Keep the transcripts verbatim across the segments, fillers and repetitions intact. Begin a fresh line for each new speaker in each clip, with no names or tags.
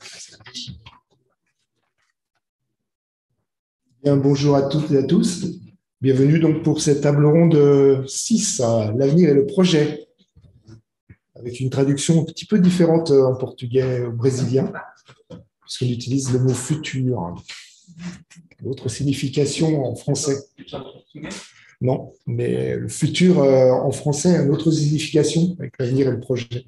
Bien, bonjour à toutes et à tous. Bienvenue donc pour cette table ronde six, l'avenir et le projet, avec une traduction un petit peu différente en portugais brésilien, puisqu'on utilise le mot futur. D'autres significations en français. Non, mais le futur en français a une autre signification avec l'avenir et le projet.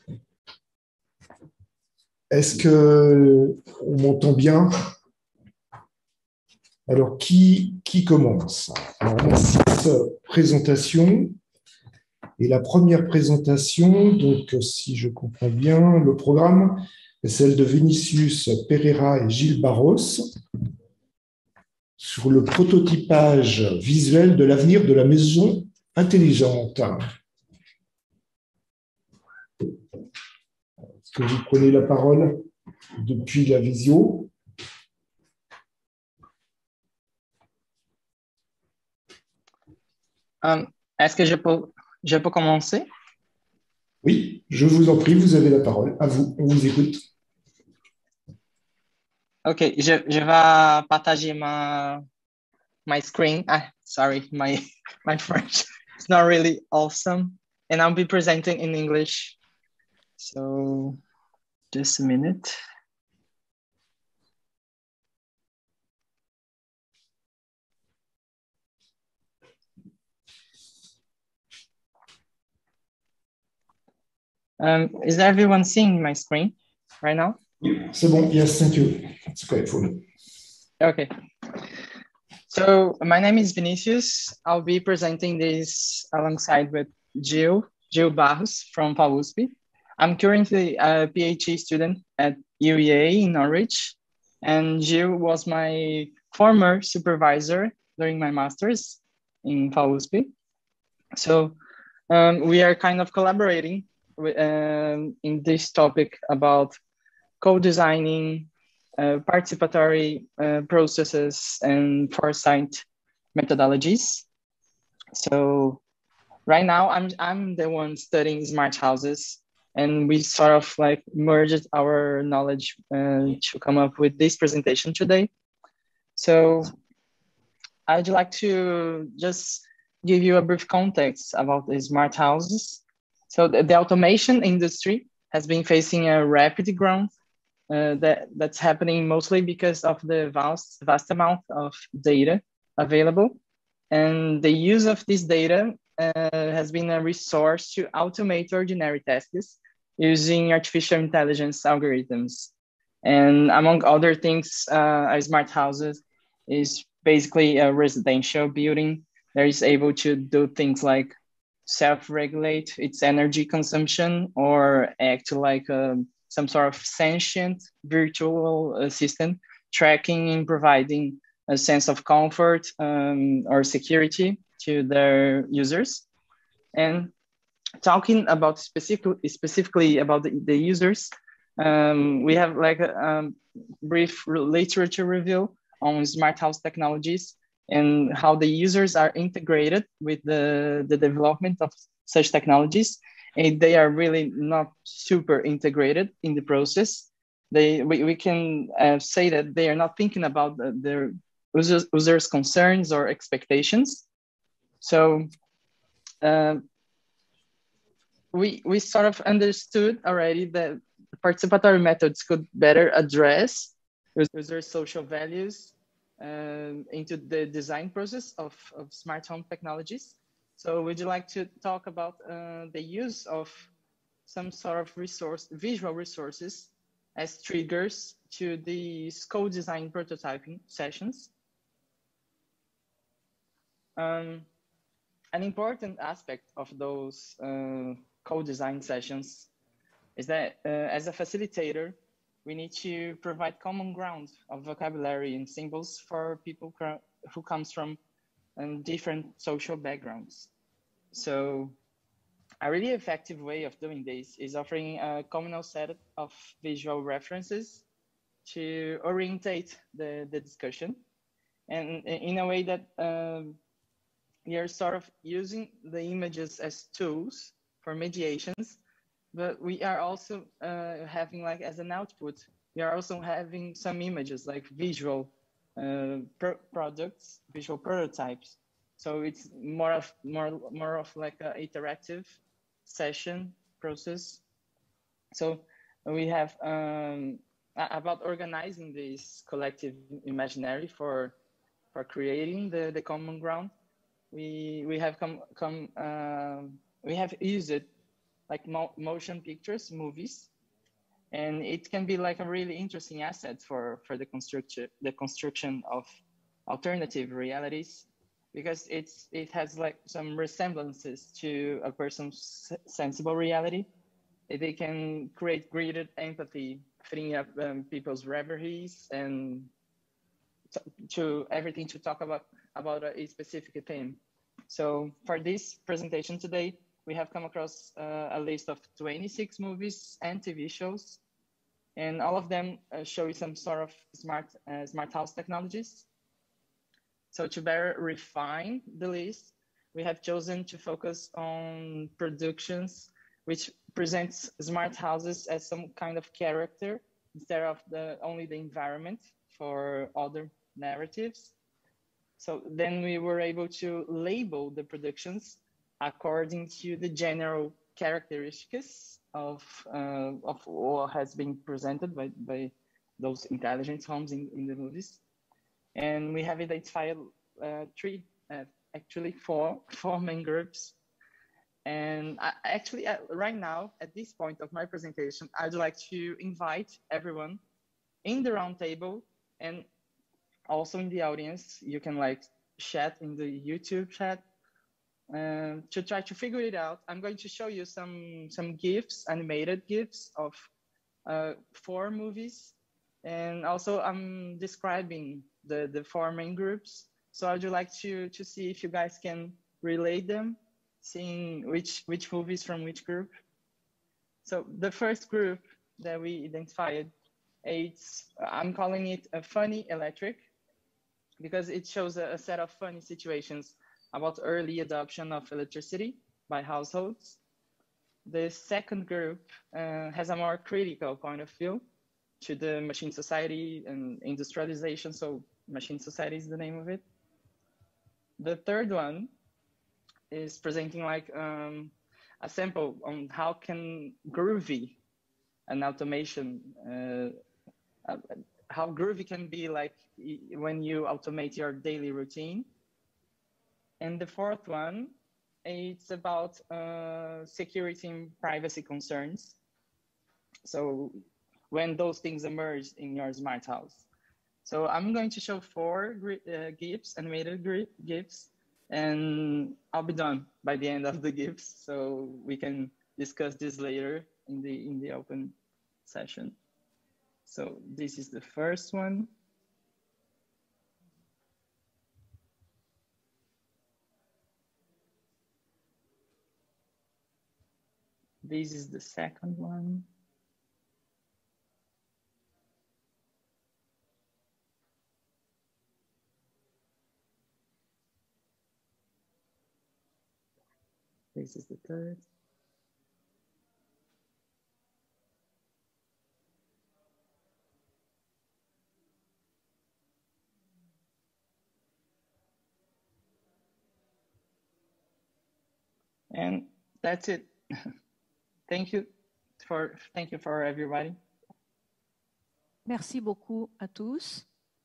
Est-ce que on m'entend bien? Alors, qui, qui commence? Alors, on a six présentations. Et la première présentation, donc, si je comprends bien, le programme est celle de Vinicius Pereira et Gilles Barros sur le prototypage visuel de l'avenir de la maison intelligente. Est-ce que vous prenez la parole depuis la visio?
Um, Est-ce que je peux, je peux commencer?
Oui, je vous en prie, vous avez la parole. À vous, on vous écoute.
Ok, je, je vais partager ma, my screen. Ah, sorry, my, my French is not really awesome. And I'll be presenting in English. So just a minute. Um, is everyone seeing my screen right now?
C'est bon, yes, thank you. It's great for me.
Okay. So my name is Vinicius. I'll be presenting this alongside with Gil, Gil Barros from F A U S P. I'm currently a PhD student at U E A in Norwich, and Gil was my former supervisor during my master's in F A U S P. So um, we are kind of collaborating with, um, in this topic about co-designing uh, participatory uh, processes and foresight methodologies. So right now I'm, I'm the one studying smart houses, and we sort of like merged our knowledge uh, to come up with this presentation today. So I'd like to just give you a brief context about the smart houses. So the, the automation industry has been facing a rapid growth uh, that, that's happening mostly because of the vast, vast amount of data available. And the use of this data uh, has been a resource to automate ordinary tasks using artificial intelligence algorithms. And among other things, uh, a smart houses is basically a residential building that is able to do things like self-regulate its energy consumption or act like a, some sort of sentient virtual assistant, tracking and providing a sense of comfort um, or security to their users. And talking about specific, specifically about the, the users, um, we have like a um, brief literature review on smart house technologies and how the users are integrated with the, the development of such technologies. And they are really not super integrated in the process. They, we, we can uh, say that they are not thinking about the, their users, users' concerns or expectations. So uh, we, we sort of understood already that participatory methods could better address user social values um, into the design process of, of smart home technologies. So would you like to talk about uh, the use of some sort of resource, visual resources as triggers to these co-design prototyping sessions? Um, an important aspect of those uh, co-design sessions is that uh, as a facilitator, we need to provide common ground of vocabulary and symbols for people who comes from um, different social backgrounds. So a really effective way of doing this is offering a communal set of visual references to orientate the, the discussion, and in a way that um, we are sort of using the images as tools for mediations, but we are also uh, having like as an output we are also having some images like visual uh, products, visual prototypes. So it's more of more more of like an interactive session process. So we have um, about organizing this collective imaginary for for creating the the common ground. We we have come come uh, we have used it like mo motion pictures, movies, and it can be like a really interesting asset for for the construction the construction of alternative realities, because it's it has like some resemblances to a person's sensible reality. They can create greater empathy, freeing up um, people's reveries and to everything to talk about about a specific theme. So for this presentation today, we have come across uh, a list of twenty-six movies and T V shows, and all of them uh, show some sort of smart uh, smart house technologies. So to better refine the list, we have chosen to focus on productions which presents smart houses as some kind of character instead of the only the environment for other narratives. So then we were able to label the productions according to the general characteristics of uh, of what has been presented by, by those intelligent homes in, in the movies. And we have identified uh, three, uh, actually four, four main groups. And I, actually, uh, right now, at this point of my presentation, I'd like to invite everyone in the round table and also in the audience. You can like chat in the YouTube chat um, to try to figure it out. I'm going to show you some some GIFs, animated GIFs of uh, four movies, and also I'm describing the the four main groups. So I'd like to to see if you guys can relate them, seeing which which movies from which group. So the first group that we identified, it's I'm calling it a funny electric, because it shows a, a set of funny situations about early adoption of electricity by households. The second group uh, has a more critical point of view to the machine society and industrialization. So machine society is the name of it. The third one is presenting like um, a sample on how can groovy an automation, uh, uh, how groovy can be like when you automate your daily routine. And the fourth one, it's about uh, security and privacy concerns. So when those things emerge in your smart house. So I'm going to show four uh, GIFs, animated GIFs, and I'll be done by the end of the GIFs. So we can discuss this later in the, in the open session. So this is the first one. This is the second one. This is the third. And that's it. Thank you for, thank you for everybody.
Merci beaucoup à tous.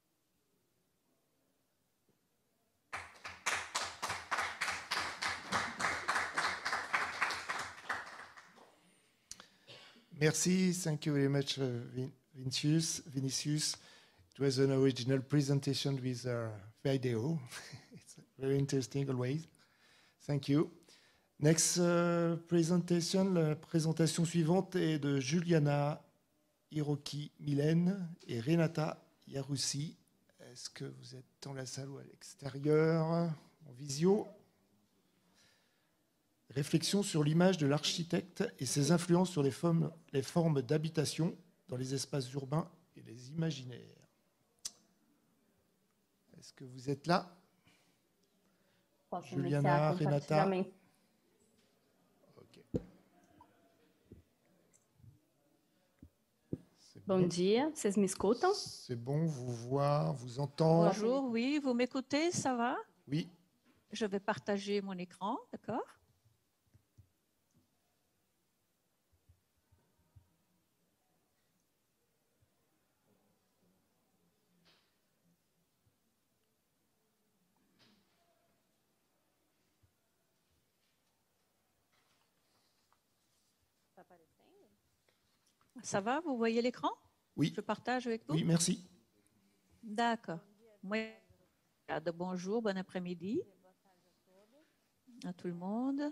Merci, thank you very much, uh, Vin Vinicius. Vinicius. It was an original presentation with uh, video. It's very interesting always. Thank you. Next uh, presentation, la présentation suivante est de Juliana Hiroki Mylène et Renata Yarussi. Est-ce que vous êtes dans la salle ou à l'extérieur, en visio? Réflexion sur l'image de l'architecte et ses influences sur les formes, les formes d'habitation dans les espaces urbains et les imaginaires. Est-ce que vous êtes là?
Posso
Juliana, Renata. Ok. C'est
Bom dia, vocês me escutam?
C'est bon, vous voit, vous entend?
Bonjour, oui, vous m'écoutez, ça va?
Oui.
Je vais partager mon écran, d'accord? Ça va, vous voyez l'écran?
Oui.
Je partage avec vous?
Oui, merci.
D'accord. Moi, de bonjour, bon après-midi à tout le monde.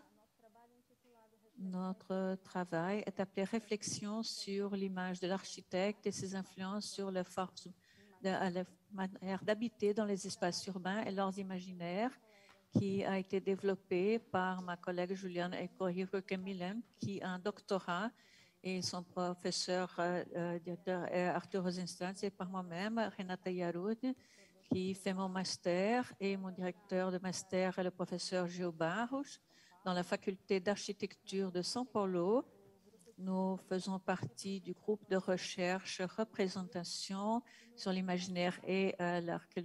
Notre travail est appelé Réflexion sur l'image de l'architecte et ses influences sur la force de la manière d'habiter dans les espaces urbains et leurs imaginaires, qui a été développé par ma collègue Juliane Ekohiruke-Milen, qui a un doctorat, et son professeur euh, directeur est Arthur Rosenstantz, et par moi-même, Renata Yarud, qui fait mon master, et mon directeur de master est le professeur Gil Barros, dans la faculté d'architecture de São Paulo. Nous faisons partie du groupe de recherche représentation sur l'imaginaire et euh,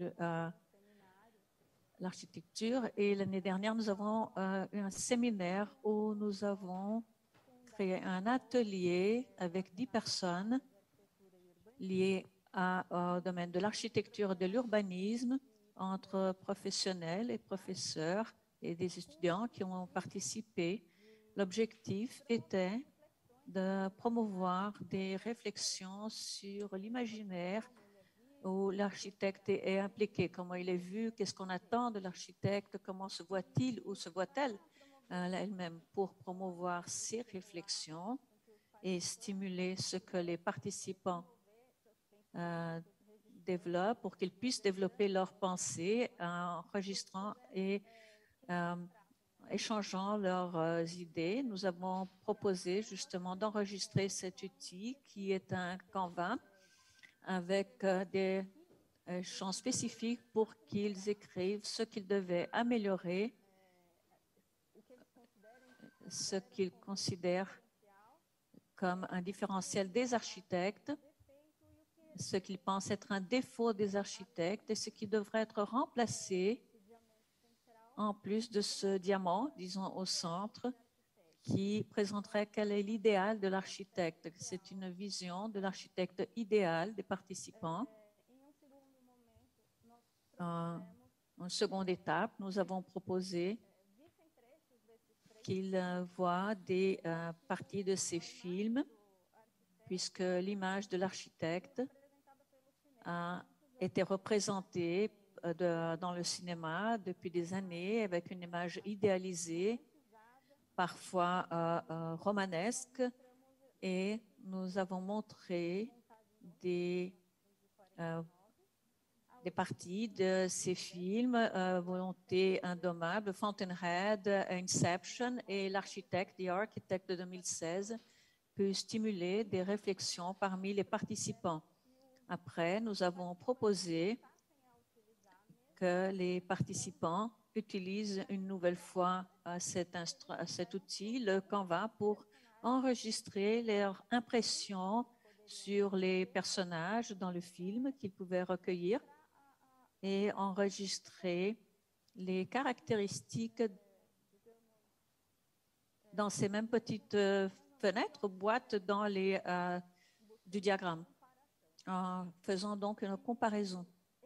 l'architecture. Euh, et l'année dernière, nous avons euh, eu un séminaire où nous avons créé un atelier avec dix personnes liées à, au domaine de l'architecture et de l'urbanisme, entre professionnels et professeurs et des étudiants qui ont participé. L'objectif était de promouvoir des réflexions sur l'imaginaire où l'architecte est impliqué, comment il est vu, qu'est-ce qu'on attend de l'architecte, comment se voit-il ou se voit-elle euh, elle-même, pour promouvoir ces réflexions et stimuler ce que les participants euh, développent pour qu'ils puissent développer leurs pensées en enregistrant et euh, échangeant leurs euh, idées. Nous avons proposé justement d'enregistrer cet outil qui est un Canva avec euh, des euh, champs spécifiques pour qu'ils écrivent ce qu'ils devaient améliorer, ce qu'ils considèrent comme un différentiel des architectes, ce qu'ils pensent être un défaut des architectes et ce qui devrait être remplacé en plus de ce diamant, disons, au centre, qui présenterait quel est l'idéal de l'architecte. C'est une vision de l'architecte idéal des participants. En, en seconde étape, nous avons proposé qu'ils voient des euh, parties de ces films, puisque l'image de l'architecte a été représentée de, dans le cinéma depuis des années avec une image idéalisée, parfois euh, euh, romanesque, et nous avons montré des, euh, des parties de ces films, euh, Volonté indommable, Fountainhead, Inception, et l'architecte, The Architect de deux mille seize, peut stimuler des réflexions parmi les participants. Après, nous avons proposé que les participants utilisent une nouvelle fois cet, cet outil, le Canva, pour enregistrer leurs impressions sur les personnages dans le film qu'ils pouvaient recueillir et enregistrer les caractéristiques dans ces mêmes petites fenêtres, boîtes dans les, euh, du diagramme, en faisant donc une comparaison.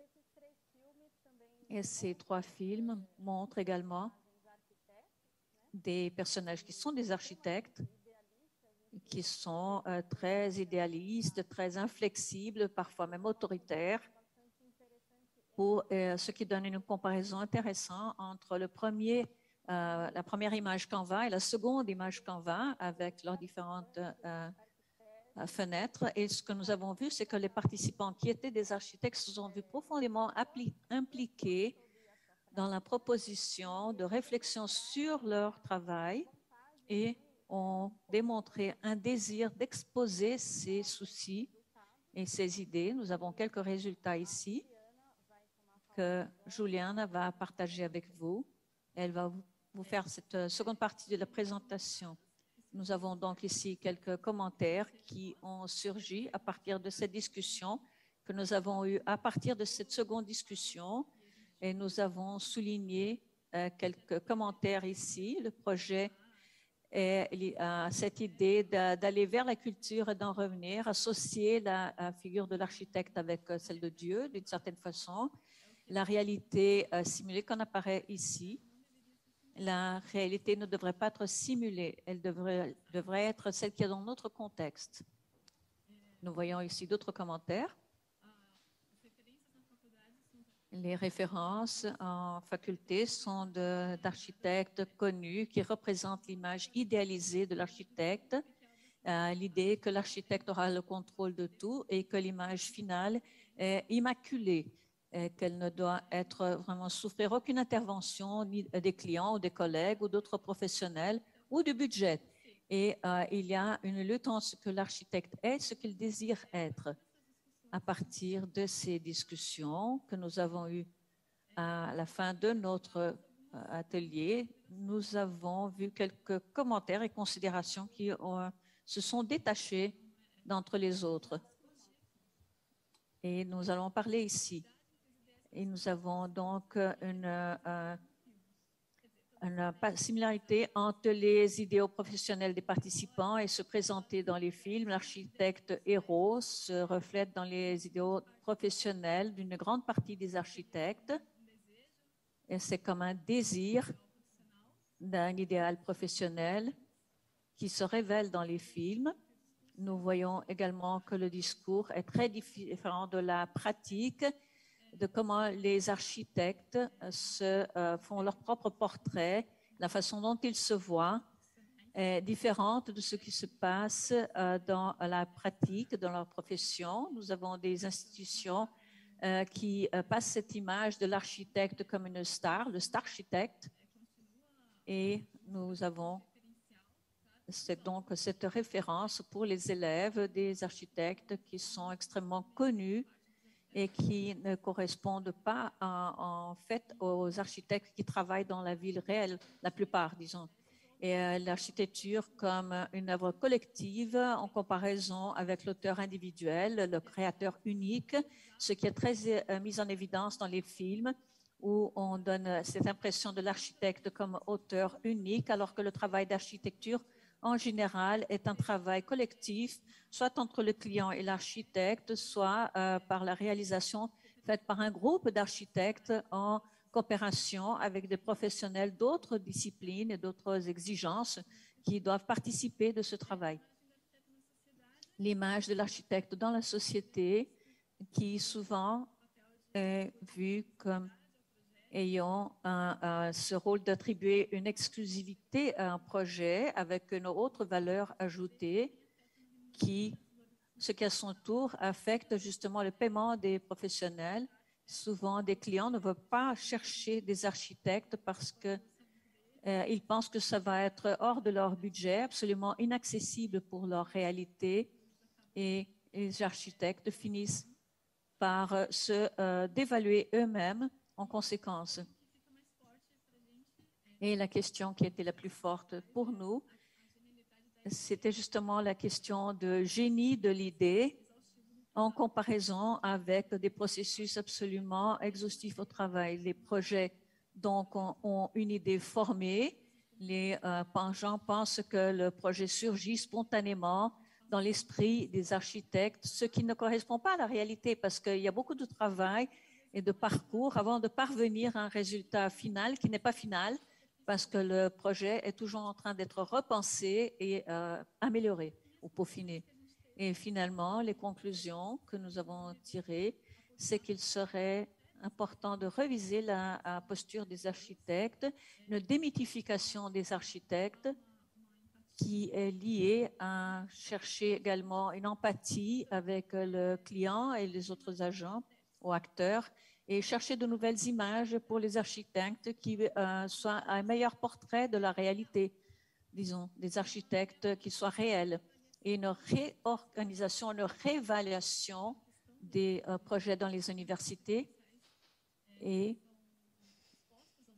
Et ces trois films montrent également des personnages qui sont des architectes, qui sont euh, très idéalistes, très inflexibles, parfois même autoritaires, pour, euh, ce qui donne une comparaison intéressante entre le premier, euh, la première image Canva et la seconde image Canva avec leurs différentes euh, fenêtres. Et ce que nous avons vu, c'est que les participants qui étaient des architectes se sont vus profondément impliqués dans la proposition de réflexion sur leur travail et ont démontré un désir d'exposer ces soucis et ces idées. Nous avons quelques résultats ici que Juliana va partager avec vous. Elle va vous faire cette seconde partie de la présentation. Nous avons donc ici quelques commentaires qui ont surgi à partir de cette discussion que nous avons eue à partir de cette seconde discussion, et nous avons souligné euh, quelques commentaires ici. Le projet est euh, cette idée d'aller vers la culture et d'en revenir, associer la, la figure de l'architecte avec euh, celle de Dieu d'une certaine façon. La réalité euh, simulée qu'on apparaît ici, la réalité ne devrait pas être simulée, elle devrait, devrait être celle qui est dans notre contexte. Nous voyons ici d'autres commentaires. Les références en faculté sont d'architectes connus qui représentent l'image idéalisée de l'architecte, euh, l'idée que l'architecte aura le contrôle de tout et que l'image finale est immaculée, qu'elle ne doit être vraiment souffrir aucune intervention ni des clients ou des collègues ou d'autres professionnels ou du budget. Et euh, il y a une lutte entre ce que l'architecte est, ce qu'il désire être. À partir de ces discussions que nous avons eues à la fin de notre atelier, nous avons vu quelques commentaires et considérations qui ont, se sont détachés d'entre les autres. Et nous allons parler ici. Et nous avons donc une, euh, une similarité entre les idéaux professionnels des participants et se présenter dans les films. L'architecte héros se reflète dans les idéaux professionnels d'une grande partie des architectes. Et c'est comme un désir d'un idéal professionnel qui se révèle dans les films. Nous voyons également que le discours est très différent de la pratique, de comment les architectes se, euh, font leur propre portrait, la façon dont ils se voient est différente de ce qui se passe euh, dans la pratique, dans leur profession. Nous avons des institutions euh, qui euh, passent cette image de l'architecte comme une star, le star-architecte, et nous avons c'est donc cette référence pour les élèves des architectes qui sont extrêmement connus et qui ne correspondent pas en, en fait aux architectes qui travaillent dans la ville réelle, la plupart, disons. Et euh, l'architecture comme une œuvre collective en comparaison avec l'auteur individuel, le créateur unique, ce qui est très euh, mis en évidence dans les films où on donne cette impression de l'architecte comme auteur unique, alors que le travail d'architecture en général est un travail collectif, soit entre le client et l'architecte, soit euh, par la réalisation faite par un groupe d'architectes en coopération avec des professionnels d'autres disciplines et d'autres exigences qui doivent participer de ce travail. L'image de l'architecte dans la société qui souvent est vue comme ayant un, un, ce rôle d'attribuer une exclusivité à un projet avec une autre valeur ajoutée qui, ce qui à son tour affecte justement le paiement des professionnels. Souvent, des clients ne veulent pas chercher des architectes parce qu'ils euh, pensent que ça va être hors de leur budget, absolument inaccessible pour leur réalité, et les architectes finissent par euh, se euh, dévaluer eux-mêmes en conséquence. Et la question qui était la plus forte pour nous, c'était justement la question de génie de l'idée en comparaison avec des processus absolument exhaustifs au travail. Les projets donc ont, ont une idée formée. Les euh, gens pensent que le projet surgit spontanément dans l'esprit des architectes, ce qui ne correspond pas à la réalité parce qu'il y a beaucoup de travail et de parcours avant de parvenir à un résultat final qui n'est pas final parce que le projet est toujours en train d'être repensé et euh, amélioré ou peaufiné. Et finalement, les conclusions que nous avons tirées, c'est qu'il serait important de réviser la, la posture des architectes, une démythification des architectes qui est liée à chercher également une empathie avec le client et les autres agents ou acteurs et chercher de nouvelles images pour les architectes qui euh, soient un meilleur portrait de la réalité, disons, des architectes qui soient réels et une réorganisation, une réévaluation des euh, projets dans les universités et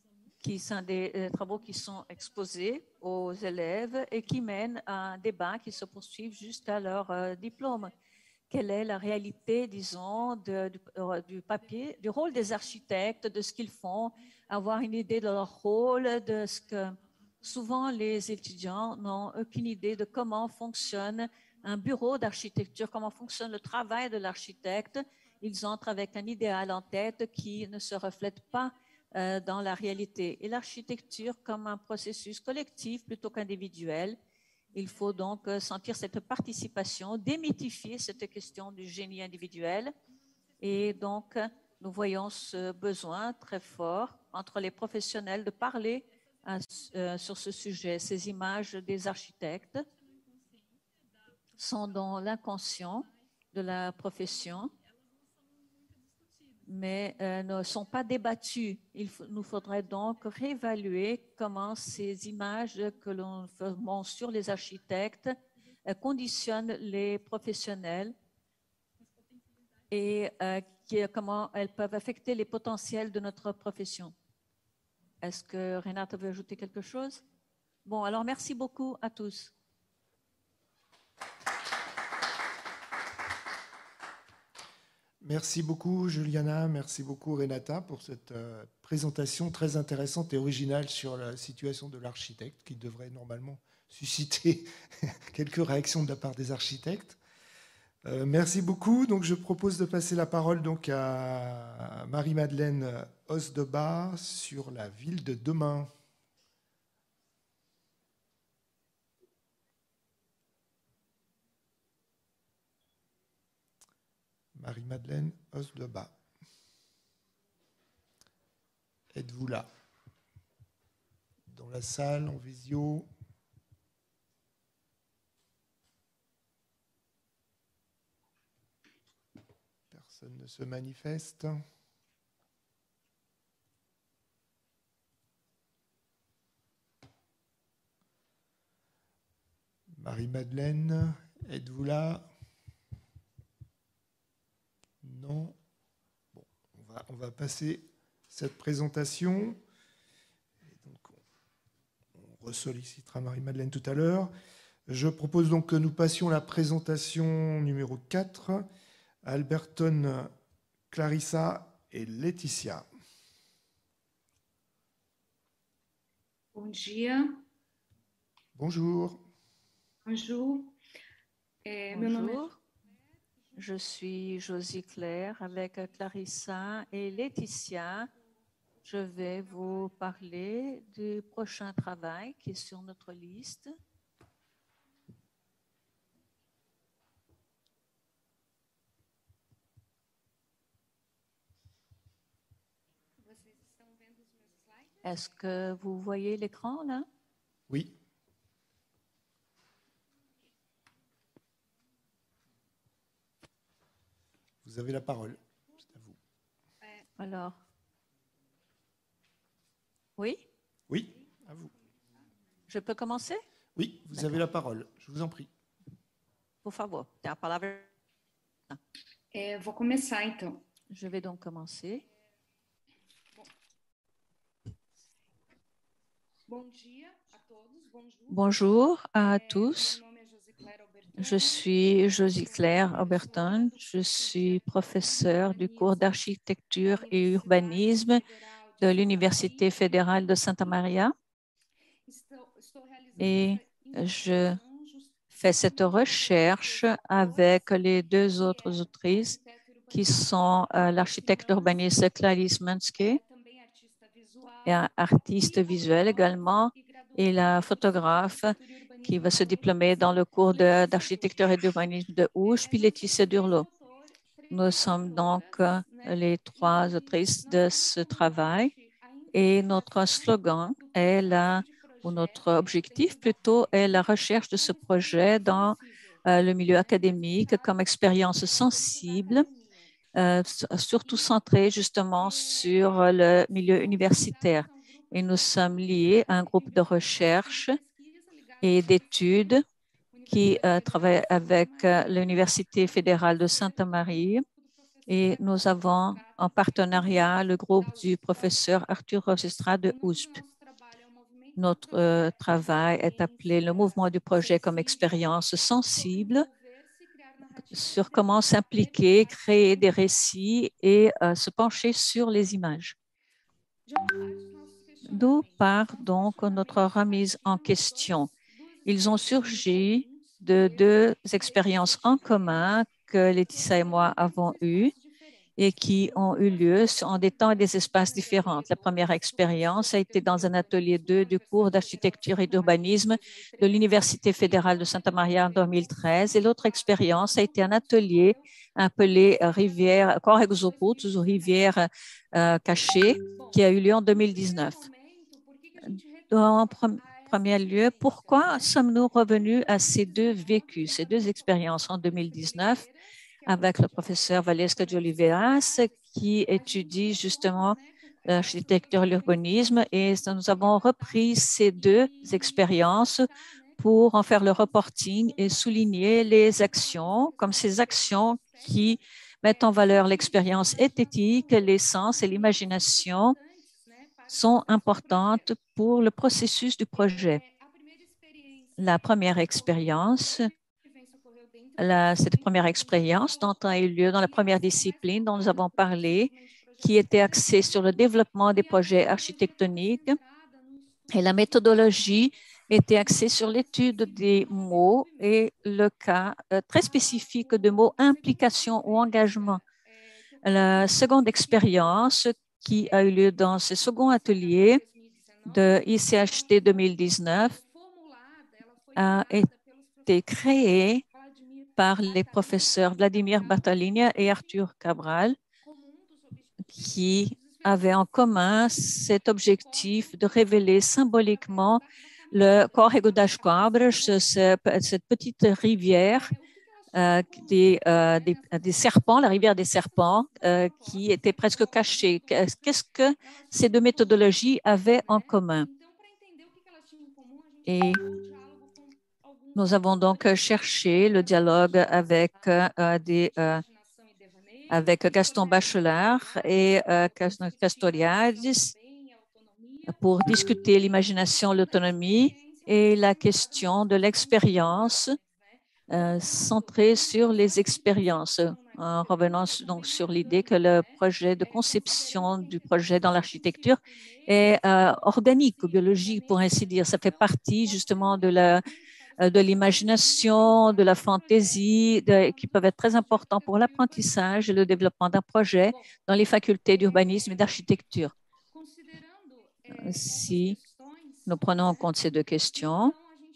qui sont des euh, travaux qui sont exposés aux élèves et qui mènent à un débat qui se poursuit jusqu'à leur euh, diplôme. Quelle est la réalité, disons, de, du, euh, du papier, du rôle des architectes, de ce qu'ils font, avoir une idée de leur rôle, de ce que souvent les étudiants n'ont aucune idée de comment fonctionne un bureau d'architecture, comment fonctionne le travail de l'architecte. Ils entrent avec un idéal en tête qui ne se reflète pas euh, dans la réalité. Et l'architecture comme un processus collectif plutôt qu'individuel. Il faut donc sentir cette participation, démythifier cette question du génie individuel. Et donc, nous voyons ce besoin très fort entre les professionnels de parler euh, sur ce sujet. Ces images des architectes sont dans l'inconscient de la profession, mais euh, ne sont pas débattues. Il nous faudrait donc réévaluer comment ces images que l'on fait sur les architectes euh, conditionnent les professionnels et euh, qui, comment elles peuvent affecter les potentiels de notre profession. Est-ce que Renata veut ajouter quelque chose? Bon, alors merci beaucoup à tous.
Merci beaucoup, Juliana. Merci beaucoup, Renata, pour cette euh, présentation très intéressante et originale sur la situation de l'architecte, qui devrait normalement susciter quelques réactions de la part des architectes. Euh, merci beaucoup. Donc, je propose de passer la parole donc, à Marie-Madeleine Osdeba sur la ville de demain. Marie-Madeleine Osdeba. Êtes-vous là? Dans la salle, en visio? Personne ne se manifeste. Marie-Madeleine, êtes-vous là? Non. Bon, on va, on va passer cette présentation. Et donc, on, on ressollicitera Marie-Madeleine tout à l'heure. Je propose donc que nous passions la présentation numéro quatre à Alberton, Clarissa et Laetitia.
Bom dia.
Bonjour.
Bonjour. Eh, meu nome é
Bonjour. Je suis Josie Claire avec Clarissa et Laetitia. Je vais vous parler du prochain travail qui est sur notre liste.
Vocês estão vendo os meus slides?
Est-ce que vous voyez l'écran là?
Oui. Vous avez la parole. C'est à vous.
Alors, oui?
Oui, à vous.
Je peux commencer?
Oui, vous avez la parole. Je vous en prie.
Por favor, tem a palavra.
É, vou começar, então.
Je vais donc commencer.
Bom dia a todos. Bonjour.
Bonjour à
É,
tous.
meu nome é Josie Claire Alberton.
Je suis Josie Claire Oberton. Je suis professeure du cours d'architecture et urbanisme de l'Université fédérale de Santa Maria.
Estou, estou realizando
Et
essa
je
investigação just-
fais cette recherche avec les deux autres autrices qui sont euh, l'architecte urbaniste Clarisse Munsky,
é também artista visual
et un artiste visuel également, et la photographe qui va se diplômer dans le cours de- d'architecture et d'urbanisme de Ouche, puis Laetitia Durlot. Nous sommes donc euh, les trois autrices de ce travail et notre slogan est la, ou notre objectif plutôt est la recherche de ce projet dans euh, le milieu académique comme expérience sensible, euh, surtout centrée justement sur le milieu universitaire. Et nous sommes liés à un groupe de recherche et d'études qui euh, travaille avec euh, l'Université fédérale de Santa Maria Et nous avons en partenariat le groupe du professeur Arthur Rosestra de U S P. Notre euh, travail est appelé le mouvement du projet comme expérience sensible sur comment s'impliquer, créer des récits et euh, se pencher sur les images. D'où part donc notre remise en question. Ils ont surgi de deux expériences en commun que Laetitia et moi avons eues et qui ont eu lieu en des temps et des espaces différents. La première expérience a été dans un atelier deux du cours d'architecture et d'urbanisme de l'Université fédérale de Santa Maria en deux mille treize. Et l'autre expérience a été un atelier appelé Rivière Corregos ou Rivière euh, cachée, qui a eu lieu en deux mille dix-neuf. En premier lieu, pourquoi sommes-nous revenus à ces deux vécus, ces deux expériences en deux mille dix-neuf avec le professeur Valesca de Oliveras qui étudie justement l'architecture et l'urbanisme, et nous avons repris ces deux expériences pour en faire le reporting et souligner les actions, comme ces actions qui mettent en valeur l'expérience esthétique, les sens et l'imagination sont importantes pour le processus du projet. La première expérience, la, cette première expérience dont a eu lieu dans la première discipline dont nous avons parlé, qui était axée sur le développement des projets architectoniques, et la méthodologie était axée sur l'étude des mots et le cas euh, très spécifique de mots implication ou engagement. La seconde expérience qui a eu lieu dans ce second atelier de I C H T deux mille dix-neuf a été créée par les professeurs Vladimir Bartalinia et Arthur Cabral, qui avaient en commun cet objectif de révéler symboliquement le Córrego das Cabras, cette petite rivière euh, des, euh, des, des serpents, la rivière des serpents, euh, qui était presque cachée. Qu'est-ce que ces deux méthodologies avaient en commun? Et nous avons donc cherché le dialogue avec, euh, des, euh, avec Gaston Bachelard et euh, Castoriadis pour discuter l'imagination, l'autonomie et la question de l'expérience euh, centrée sur les expériences, en revenant donc sur l'idée que le projet de conception du projet dans l'architecture est euh, organique, biologique, pour ainsi dire. Ça fait partie justement de la de l'imagination, de la fantaisie, de, qui peuvent être très importants pour l'apprentissage et le développement d'un projet dans les facultés d'urbanisme et d'architecture. Si nous prenons en compte ces deux questions,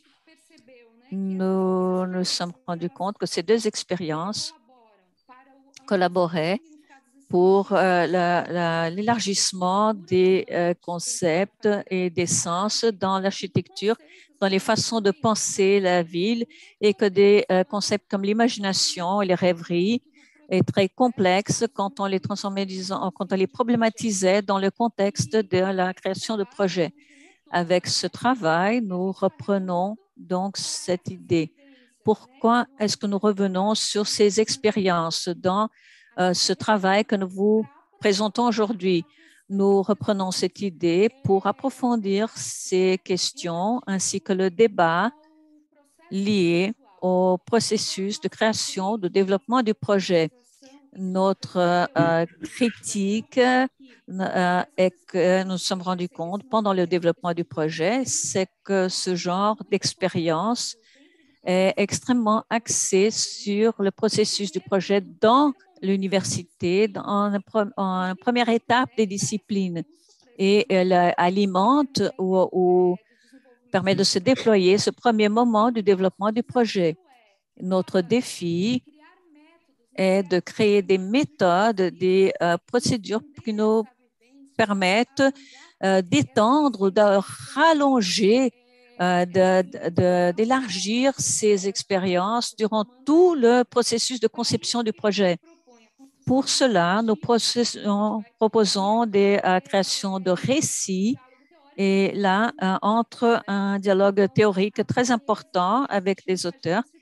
nous nous sommes rendus compte que ces deux expériences collaboraient pour euh, l'élargissement des euh, concepts et des sens dans l'architecture, dans les façons de penser la ville, et que des euh, concepts comme l'imagination et les rêveries est très complexes quand on les transformait, disons, quand on les problématisait dans le contexte de la création de projets. Avec ce travail, nous reprenons donc cette idée. Pourquoi est-ce que nous revenons sur ces expériences dans euh, ce travail que nous vous présentons aujourd'hui? Nous reprenons cette idée pour approfondir ces questions ainsi que le débat lié au processus de création, de développement du projet. Notre euh, critique euh, est que nous nous sommes rendus compte pendant le développement du projet, c'est que ce genre d'expérience est extrêmement axé sur le processus du projet dans l'université, en, en première étape des disciplines, et elle alimente ou, ou permet de se déployer ce premier moment du développement du projet. Notre défi est de créer des méthodes, des euh, procédures qui nous permettent euh, d'étendre, de rallonger, euh, d'élargir ces expériences durant tout le processus de conception du projet. Pour cela, nous proposons des euh, créations de récits, et là, euh, entre un dialogue théorique très important avec les auteurs,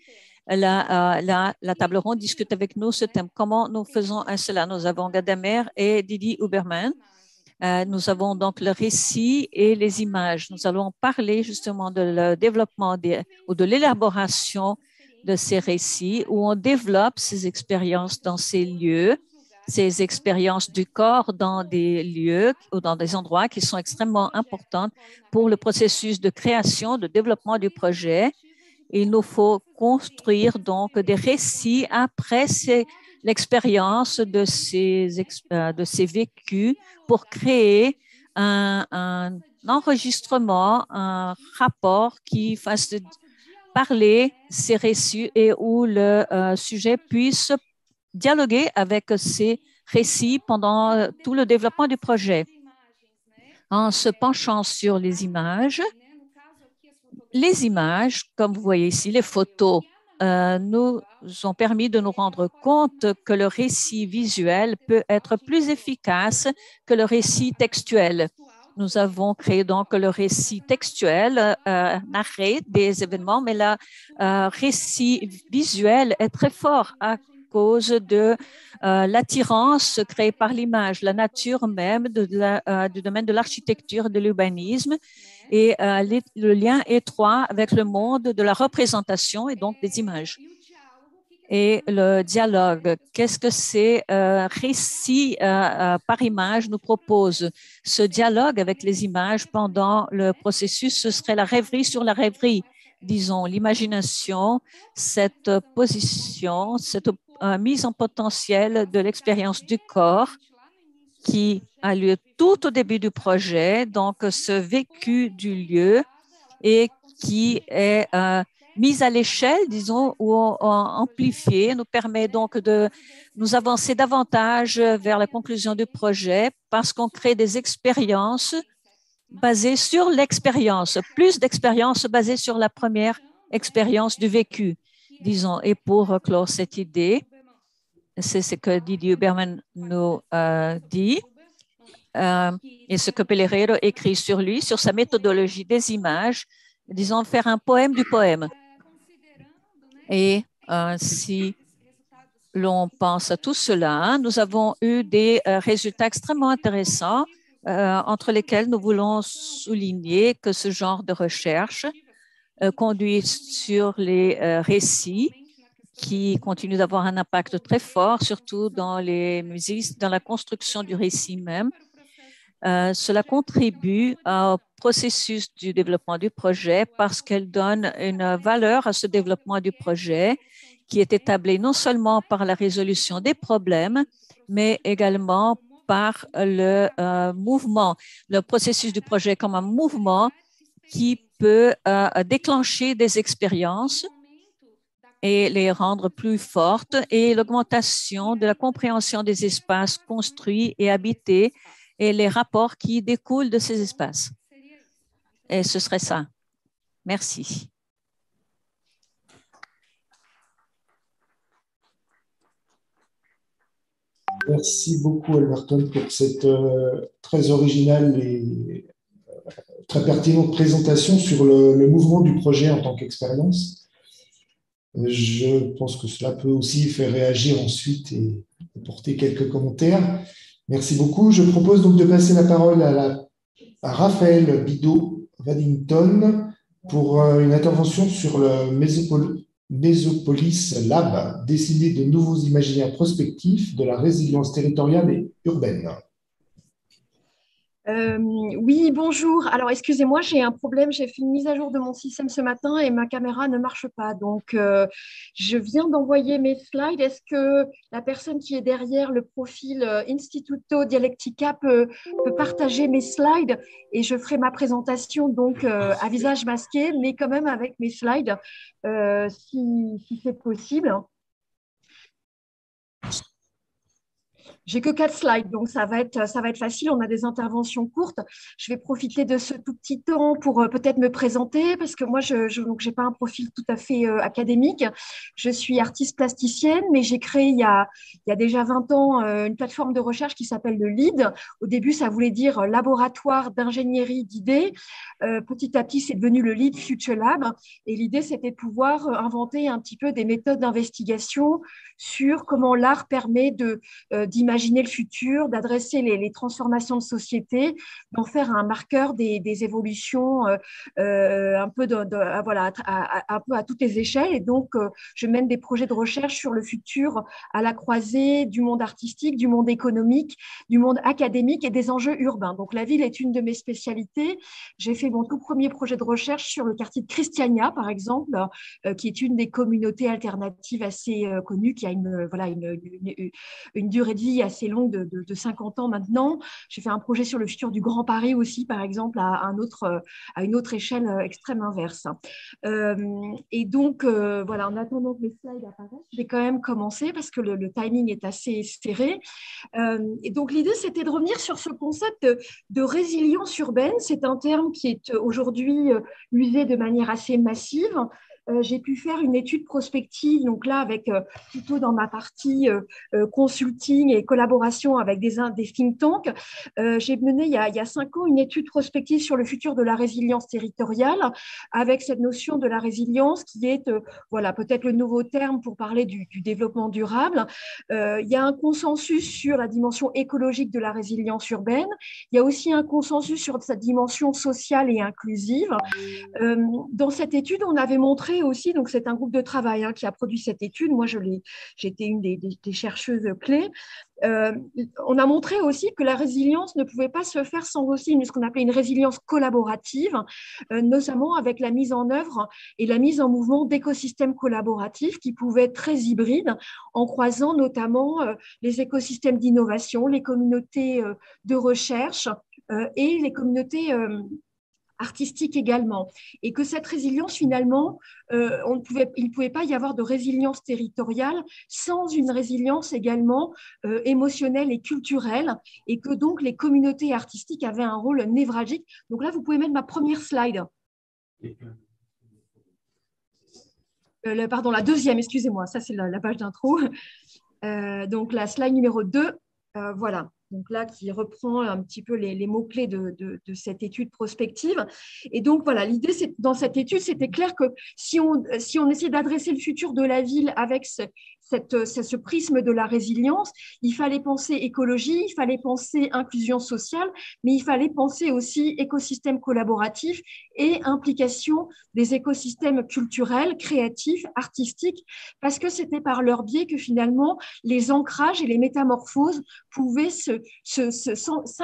la, euh, la, la table ronde discute avec nous ce thème. Comment nous faisons un cela? Nous avons Gadamer et Didi Huberman. Euh, nous avons donc le récit et les images. Nous allons parler justement de le développement des, ou de l'élaboration de ces récits où on développe ces expériences dans ces lieux, ces expériences du corps dans des lieux ou dans des endroits qui sont extrêmement importantes pour le processus de création, de développement du projet. Il nous faut construire donc des récits après l'expérience de ces, de ces vécus pour créer un, un enregistrement, un rapport qui fasse parler ces récits et où le euh, sujet puisse dialoguer avec ces récits pendant euh, tout le développement du projet. En se penchant sur les images, les images, comme vous voyez ici, les photos, euh, nous ont permis de nous rendre compte que le récit visuel peut être plus efficace que le récit textuel. Nous avons créé donc le récit textuel, euh, narré des événements, mais le euh, récit visuel est très fort à cause de euh, l'attirance créée par l'image, la nature même de la, euh, du domaine de l'architecture et de l'urbanisme et euh, les, le lien étroit avec le monde de la représentation et donc des images. Et le dialogue, qu'est-ce que ces euh, récits euh, euh, par image nous proposent? Ce dialogue avec les images pendant le processus, ce serait la rêverie sur la rêverie, disons, l'imagination, cette position, cette euh, mise en potentiel de l'expérience du corps qui a lieu tout au début du projet, donc ce vécu du lieu et qui est euh, mise à l'échelle, disons, ou amplifiée, nous permet donc de nous avancer davantage vers la conclusion du projet parce qu'on crée des expériences basées sur l'expérience, plus d'expériences basées sur la première expérience du vécu, disons. Et pour clore cette idée, c'est ce que Didier Huberman nous euh, dit, euh, et ce que Pellereiro écrit sur lui, sur sa méthodologie des images, disons, faire un poème du poème. Et euh, si l'on pense à tout cela, nous avons eu des euh, résultats extrêmement intéressants, euh, entre lesquels nous voulons souligner que ce genre de recherche euh, conduit sur les euh, récits qui continuent d'avoir un impact très fort, surtout dans les musiques, dans la construction du récit même. Euh, cela contribue au processus du développement du projet parce qu'elle donne une valeur à ce développement du projet qui est établi non seulement par la résolution des problèmes, mais également par le euh, mouvement, le processus du projet comme un mouvement qui peut euh, déclencher des expériences et les rendre plus fortes et l'augmentation de la compréhension des espaces construits et habités et les rapports qui découlent de ces espaces. Et ce serait ça. Merci.
Merci beaucoup, Alberton, pour cette euh, très originale et euh, très pertinente présentation sur le, le mouvement du projet en tant qu'expérience. Je pense que cela peut aussi faire réagir ensuite et apporter quelques commentaires. Merci beaucoup. Je propose donc de passer la parole à, la, à Raphaël Bidault-Waddington pour une intervention sur le Mésopol Mésopolis Lab, dessiner de nouveaux imaginaires prospectifs de la résilience territoriale et urbaine.
Euh, oui, bonjour. Alors, excusez-moi, j'ai un problème. J'ai fait une mise à jour de mon système ce matin et ma caméra ne marche pas. Donc, euh, je viens d'envoyer mes slides. Est-ce que la personne qui est derrière le profil Instituto Dialectica peut, peut partager mes slides et je ferai ma présentation donc euh, à visage masqué, mais quand même avec mes slides, euh, si, si c'est possible. J'ai que quatre slides, donc ça va être, ça va être facile. On a des interventions courtes. Je vais profiter de ce tout petit temps pour euh, peut-être me présenter, parce que moi, je je, donc, j'ai pas un profil tout à fait euh, académique. Je suis artiste plasticienne, mais j'ai créé il y a, il y a déjà vingt ans euh, une plateforme de recherche qui s'appelle le L I D. Au début, ça voulait dire euh, Laboratoire d'ingénierie d'idées. Euh, petit à petit, c'est devenu le L I D Future Lab. Et l'idée, c'était de pouvoir euh, inventer un petit peu des méthodes d'investigation sur comment l'art permet de, euh, d'imaginer le futur, d'adresser les, les transformations de société, d'en faire un marqueur des, des évolutions euh, euh, un peu de, de, voilà, à, à, un peu à toutes les échelles. Et donc, euh, je mène des projets de recherche sur le futur à la croisée du monde artistique, du monde économique, du monde académique et des enjeux urbains. Donc, la ville est une de mes spécialités. J'ai fait mon tout premier projet de recherche sur le quartier de Christiania, par exemple, euh, qui est une des communautés alternatives assez euh, connues, qui a une, voilà, une, une, une durée de vie assez longue de, de, de cinquante ans maintenant. J'ai fait un projet sur le futur du Grand Paris aussi, par exemple, à, un autre, à une autre échelle extrême inverse. Euh, et donc, euh, voilà, en attendant que les slides apparaissent, je vais quand même commencer parce que le, le timing est assez serré. Euh, et donc, l'idée, c'était de revenir sur ce concept de, de résilience urbaine. C'est un terme qui est aujourd'hui usé de manière assez massive. Euh, j'ai pu faire une étude prospective, donc là, avec euh, plutôt dans ma partie euh, euh, consulting et collaboration avec des, des think tanks. Euh, j'ai mené il y, a, il y a cinq ans une étude prospective sur le futur de la résilience territoriale, avec cette notion de la résilience qui est, euh, voilà, peut-être le nouveau terme pour parler du, du développement durable. Euh, il y a un consensus sur la dimension écologique de la résilience urbaine. Il y a aussi un consensus sur sa dimension sociale et inclusive. Euh, dans cette étude, on avait montré aussi, donc c'est un groupe de travail hein, qui a produit cette étude, moi je l'ai, j'étais une des, des, des chercheuses clés, euh, on a montré aussi que la résilience ne pouvait pas se faire sans aussi une, ce qu'on appelait une résilience collaborative, euh, notamment avec la mise en œuvre et la mise en mouvement d'écosystèmes collaboratifs qui pouvaient être très hybrides, en croisant notamment euh, les écosystèmes d'innovation, les communautés euh, de recherche euh, et les communautés euh, artistique également, et que cette résilience, finalement, euh, on ne pouvait, il ne pouvait pas y avoir de résilience territoriale sans une résilience également euh, émotionnelle et culturelle, et que donc les communautés artistiques avaient un rôle névralgique. Donc là, vous pouvez mettre ma première slide. Euh, le, pardon, la deuxième, excusez-moi, ça c'est la, la page d'intro. Euh, donc la slide numéro deux, euh, voilà. Donc là, qui reprend un petit peu les, les mots-clés de, de, de cette étude prospective. Et donc, voilà, l'idée dans cette étude, c'était clair que si on, si on essayait d'adresser le futur de la ville avec ce, cette, ce prisme de la résilience, il fallait penser écologie, il fallait penser inclusion sociale, mais il fallait penser aussi écosystème collaboratif et implication des écosystèmes culturels, créatifs, artistiques, parce que c'était par leur biais que finalement, les ancrages et les métamorphoses pouvaient se Se, se,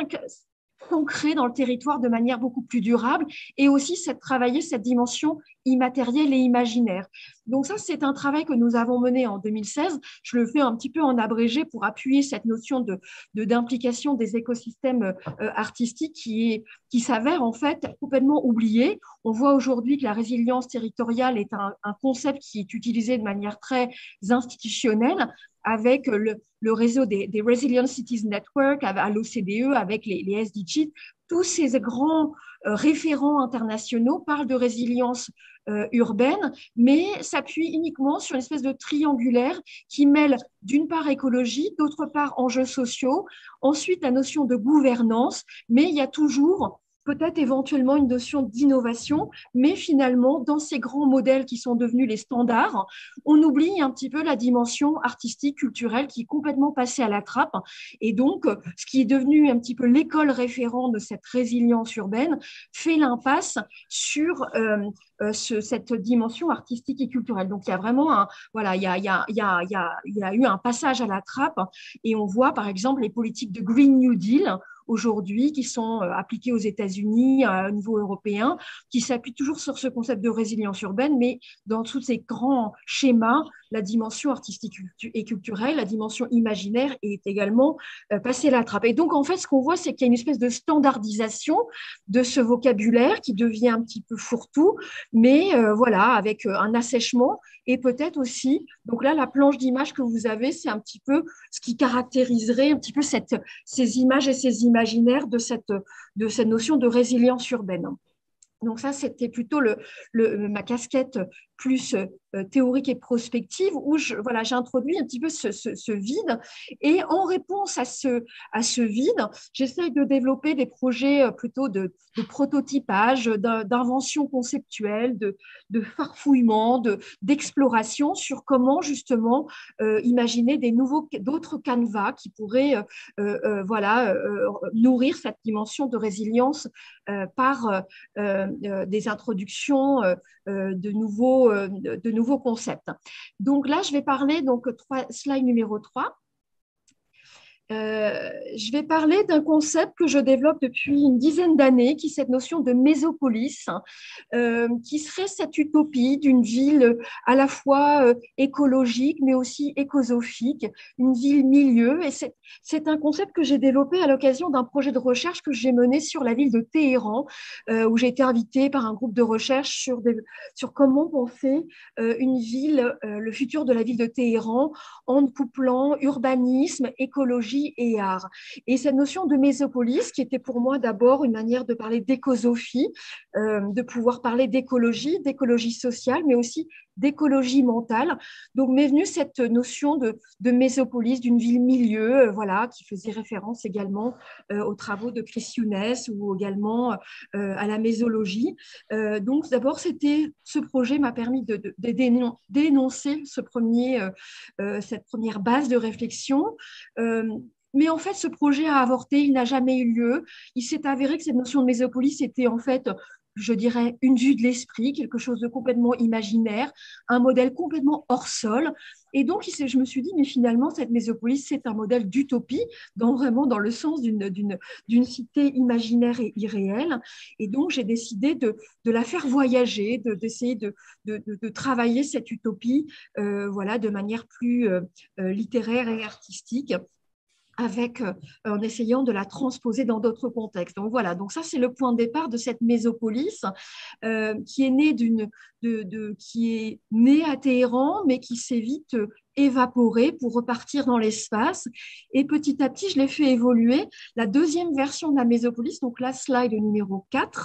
s'ancrer dans le territoire de manière beaucoup plus durable et aussi cette, travailler cette dimension immatérielle et imaginaire. Donc ça, c'est un travail que nous avons mené en deux mille seize. Je le fais un petit peu en abrégé pour appuyer cette notion de, de, d'implication des écosystèmes euh, artistiques qui, est, qui s'avère en fait complètement oublié. On voit aujourd'hui que la résilience territoriale est un, un concept qui est utilisé de manière très institutionnelle, avec le, le réseau des, des Resilient Cities Network, à l'O C D E, avec les, les S D Gs. Tous ces grands euh, référents internationaux parlent de résilience euh, urbaine, mais s'appuient uniquement sur une espèce de triangulaire qui mêle d'une part écologie, d'autre part enjeux sociaux, ensuite la notion de gouvernance, mais il y a toujours peut-être éventuellement une notion d'innovation, mais finalement, dans ces grands modèles qui sont devenus les standards, on oublie un petit peu la dimension artistique, culturelle qui est complètement passée à la trappe. Et donc, ce qui est devenu un petit peu l'école référente de cette résilience urbaine fait l'impasse sur euh, euh, ce, cette dimension artistique et culturelle. Donc, il y a vraiment un, voilà, il y a, il y a, il y a, il y a, il y a eu un passage à la trappe et on voit, par exemple, les politiques de Green New Deal aujourd'hui, qui sont appliquées aux États-Unis, au niveau européen, qui s'appuient toujours sur ce concept de résilience urbaine, mais dans tous ces grands schémas la dimension artistique et culturelle, la dimension imaginaire est également euh, passée à la trappe. Et donc, en fait, ce qu'on voit, c'est qu'il y a une espèce de standardisation de ce vocabulaire qui devient un petit peu fourre-tout, mais euh, voilà, avec un assèchement et peut-être aussi, donc là, la planche d'image que vous avez, c'est un petit peu ce qui caractériserait un petit peu cette, ces images et ces imaginaires de cette, de cette notion de résilience urbaine. Donc ça, c'était plutôt le, le, ma casquette plus euh, théorique et prospective, où je, voilà, j'ai introduit un petit peu ce, ce, ce vide. Et en réponse à ce, à ce vide, j'essaye de développer des projets plutôt de, de prototypage, d'invention conceptuelle, de, de farfouillement, de, d'exploration sur comment justement euh, imaginer des nouveaux, d'autres canevas qui pourraient euh, euh, voilà, euh, nourrir cette dimension de résilience euh, par euh, euh, des introductions euh, de nouveaux de nouveaux concepts. Donc là, je vais parler, donc slide numéro trois. Euh, je vais parler d'un concept que je développe depuis une dizaine d'années, qui est cette notion de mésopolis, euh, qui serait cette utopie d'une ville à la fois euh, écologique, mais aussi écosophique, une ville milieu. Et c'est, c'est un concept que j'ai développé à l'occasion d'un projet de recherche que j'ai mené sur la ville de Téhéran, euh, où j'ai été invitée par un groupe de recherche sur, des, sur comment penser euh, une ville, euh, le futur de la ville de Téhéran, en couplant urbanisme, écologie et art. Et cette notion de mésopolis, qui était pour moi d'abord une manière de parler d'écosophie, euh, de pouvoir parler d'écologie, d'écologie sociale, mais aussi d'écologie mentale. Donc m'est venue cette notion de, de mésopolis, d'une ville milieu, euh, voilà, qui faisait référence également euh, aux travaux de Chris Younes ou également euh, à la mésologie. Euh, donc d'abord, c'était ce projet m'a permis de, de, de d'énoncer ce premier, euh, euh, cette première base de réflexion. Euh, Mais en fait, ce projet a avorté, il n'a jamais eu lieu. Il s'est avéré que cette notion de mésopolis était en fait, je dirais, une vue de l'esprit, quelque chose de complètement imaginaire, un modèle complètement hors sol. Et donc, je me suis dit, mais finalement, cette mésopolis, c'est un modèle d'utopie, dans, vraiment dans le sens d'une, d'une, d'une cité imaginaire et irréelle. Et donc, j'ai décidé de, de la faire voyager, de, d'essayer de, de, de, de travailler cette utopie euh, voilà, de manière plus euh, littéraire et artistique, avec, euh, en essayant de la transposer dans d'autres contextes. Donc voilà, donc ça c'est le point de départ de cette mésopolis euh, qui est née d'une, de, de, qui est née à Téhéran, mais qui s'est vite évaporée pour repartir dans l'espace. Et petit à petit, je l'ai fait évoluer. La deuxième version de la mésopolis, donc la slide numéro quatre,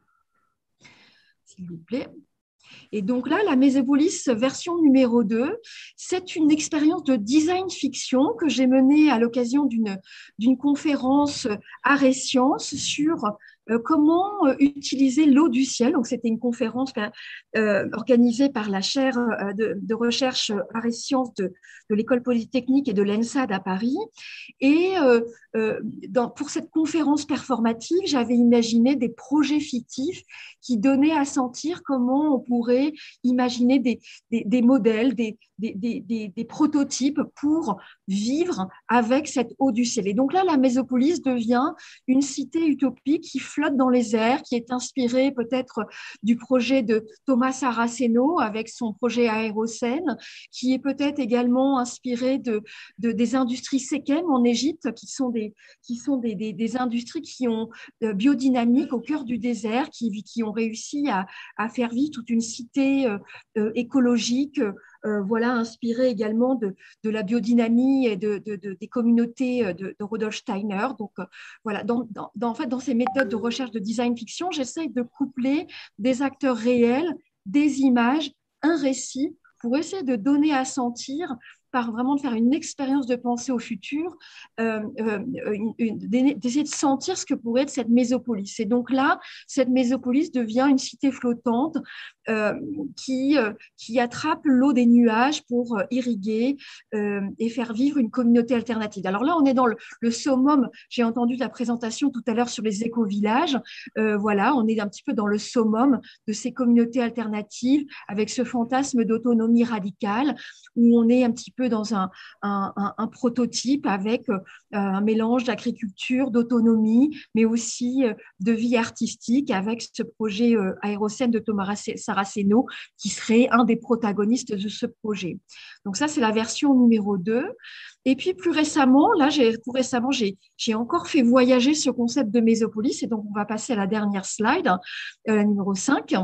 s'il vous plaît. Et donc là, la mésopolis version numéro deux, c'est une expérience de design fiction que j'ai menée à l'occasion d'une, d'une conférence Art et Sciences sur euh, comment euh, utiliser l'eau du ciel. Donc, c'était une conférence euh, organisée par la chaire euh, de, de recherche Art et Sciences de, de l'École Polytechnique et de l'ENSAD à Paris. Et euh, euh, dans, pour cette conférence performative, j'avais imaginé des projets fictifs qui donnaient à sentir comment on pourrait imaginer des, des, des modèles, des, des, des, des prototypes pour vivre avec cette eau du ciel. Et donc là, la mésopolis devient une cité utopique qui flotte dans les airs, qui est inspirée peut-être du projet de Thomas Saraceno avec son projet Aérocène, qui est peut-être également inspiré de, de, des industries Sekem en Égypte, qui sont des, qui sont des, des, des industries qui ont euh, biodynamique au cœur du désert, qui, qui ont réussi à, à faire vivre toute une cité euh, euh, écologique, euh, voilà, inspirée également de, de la biodynamie et de, de, de, des communautés de, de Rudolf Steiner. Donc, euh, voilà, dans, dans, dans, en fait, dans ces méthodes de recherche de design fiction, j'essaye de coupler des acteurs réels, des images, un récit, pour essayer de donner à sentir, par vraiment de faire une expérience de pensée au futur, euh, euh, une, une, d'essayer de sentir ce que pourrait être cette mésopolis. Et donc là, cette mésopolis devient une cité flottante euh, qui, euh, qui attrape l'eau des nuages pour euh, irriguer euh, et faire vivre une communauté alternative. Alors là, on est dans le, le summum. J'ai entendu la présentation tout à l'heure sur les éco-villages. Euh, voilà, on est un petit peu dans le summum de ces communautés alternatives avec ce fantasme d'autonomie radicale où on est un petit peu peu dans un, un, un, un prototype avec euh, un mélange d'agriculture, d'autonomie, mais aussi euh, de vie artistique avec ce projet euh, Aérocène de Thomas Saraceno qui serait un des protagonistes de ce projet. Donc ça, c'est la version numéro deux. Et puis plus récemment, là, j'ai, tout récemment, j'ai, j'ai encore fait voyager ce concept de mésopolis. Et donc, on va passer à la dernière slide, euh, la numéro cinq.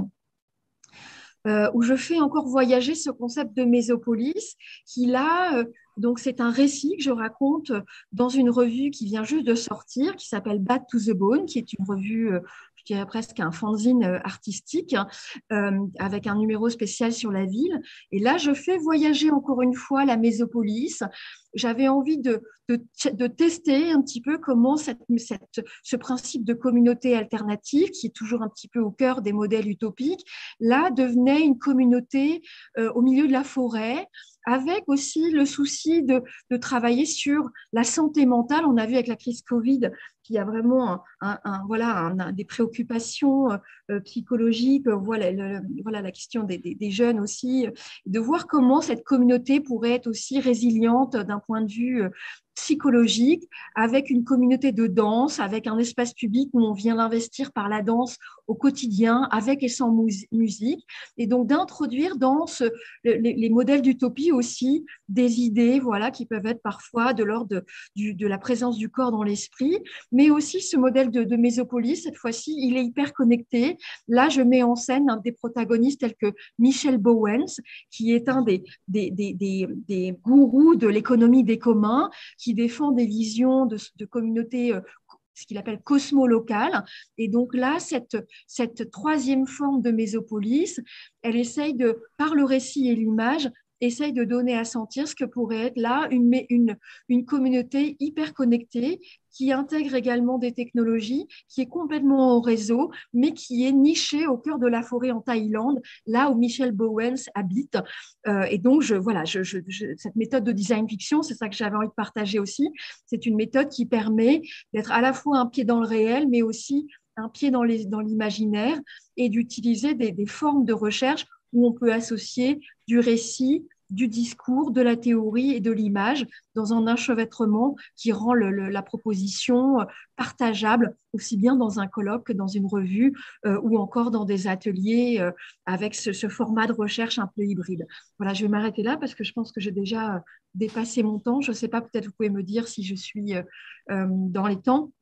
Euh, où je fais encore voyager ce concept de mésopolis, qui là, euh, donc c'est un récit que je raconte dans une revue qui vient juste de sortir, qui s'appelle Bad to the Bone, qui est une revue, euh, je dirais presque un fanzine euh, artistique, euh, avec un numéro spécial sur la ville. Et là, je fais voyager encore une fois la mésopolis. J'avais envie de, de, de tester un petit peu comment cette, cette, ce principe de communauté alternative, qui est toujours un petit peu au cœur des modèles utopiques, là devenait une communauté euh, au milieu de la forêt, avec aussi le souci de, de travailler sur la santé mentale. On a vu avec la crise Covid qu'il y a vraiment un, un, un, voilà, un, un, des préoccupations euh, psychologiques, voilà, le, voilà la question des, des, des jeunes aussi, de voir comment cette communauté pourrait être aussi résiliente d'un point de vue psychologique, avec une communauté de danse, avec un espace public où on vient l'investir par la danse au quotidien, avec et sans musique, et donc d'introduire dans ce, les, les modèles d'utopie aussi des idées, voilà, qui peuvent être parfois de l'ordre de, du, de la présence du corps dans l'esprit, mais aussi ce modèle de, de mésopolis, cette fois-ci, il est hyper connecté. Là, je mets en scène un des protagonistes tels que Michel Bowens, qui est un des, des, des, des, des gourous de l'économie des communs, qui défend des visions de, de communautés, euh, ce qu'il appelle cosmo-locales. Et donc là, cette, cette troisième forme de mésopolis, elle essaye de, par le récit et l'image, essaye de donner à sentir ce que pourrait être là une, une, une communauté hyper connectée qui intègre également des technologies, qui est complètement au réseau, mais qui est nichée au cœur de la forêt en Thaïlande, là où Michel Bowens habite. Euh, et donc, je, voilà, je, je, je, cette méthode de design fiction, c'est ça que j'avais envie de partager aussi. C'est une méthode qui permet d'être à la fois un pied dans le réel, mais aussi un pied dans les, dans l'imaginaire et d'utiliser des, des formes de recherche où on peut associer du récit, du discours, de la théorie et de l'image dans un enchevêtrement qui rend le, le, la proposition partageable aussi bien dans un colloque que dans une revue euh, ou encore dans des ateliers euh, avec ce, ce format de recherche un peu hybride. Voilà, je vais m'arrêter là parce que je pense que j'ai déjà dépassé mon temps. Je ne sais pas, peut-être vous pouvez me dire si je suis euh, dans les temps.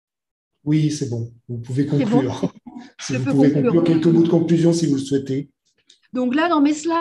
Oui, c'est bon. Vous pouvez conclure.
Bon.
Si
je
vous
peux
pouvez
conclure.
conclure quelques mots de conclusion si vous le souhaitez.
Donc là, dans mes slides,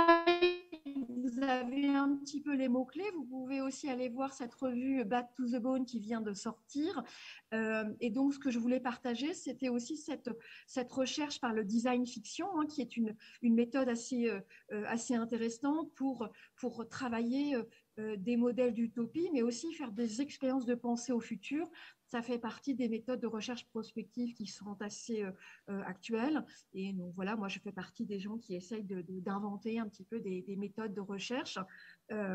vous avez un petit peu les mots-clés. Vous pouvez aussi aller voir cette revue Bad to the Bone qui vient de sortir. Euh, et donc, ce que je voulais partager, c'était aussi cette, cette recherche par le design fiction, hein, qui est une, une méthode assez, euh, assez intéressante pour, pour travailler euh, des modèles d'utopie, mais aussi faire des expériences de pensée au futur. Ça fait partie des méthodes de recherche prospective qui sont assez euh, actuelles. Et donc, voilà, moi, je fais partie des gens qui essayent de, de, d'inventer un petit peu des, des méthodes de recherche euh,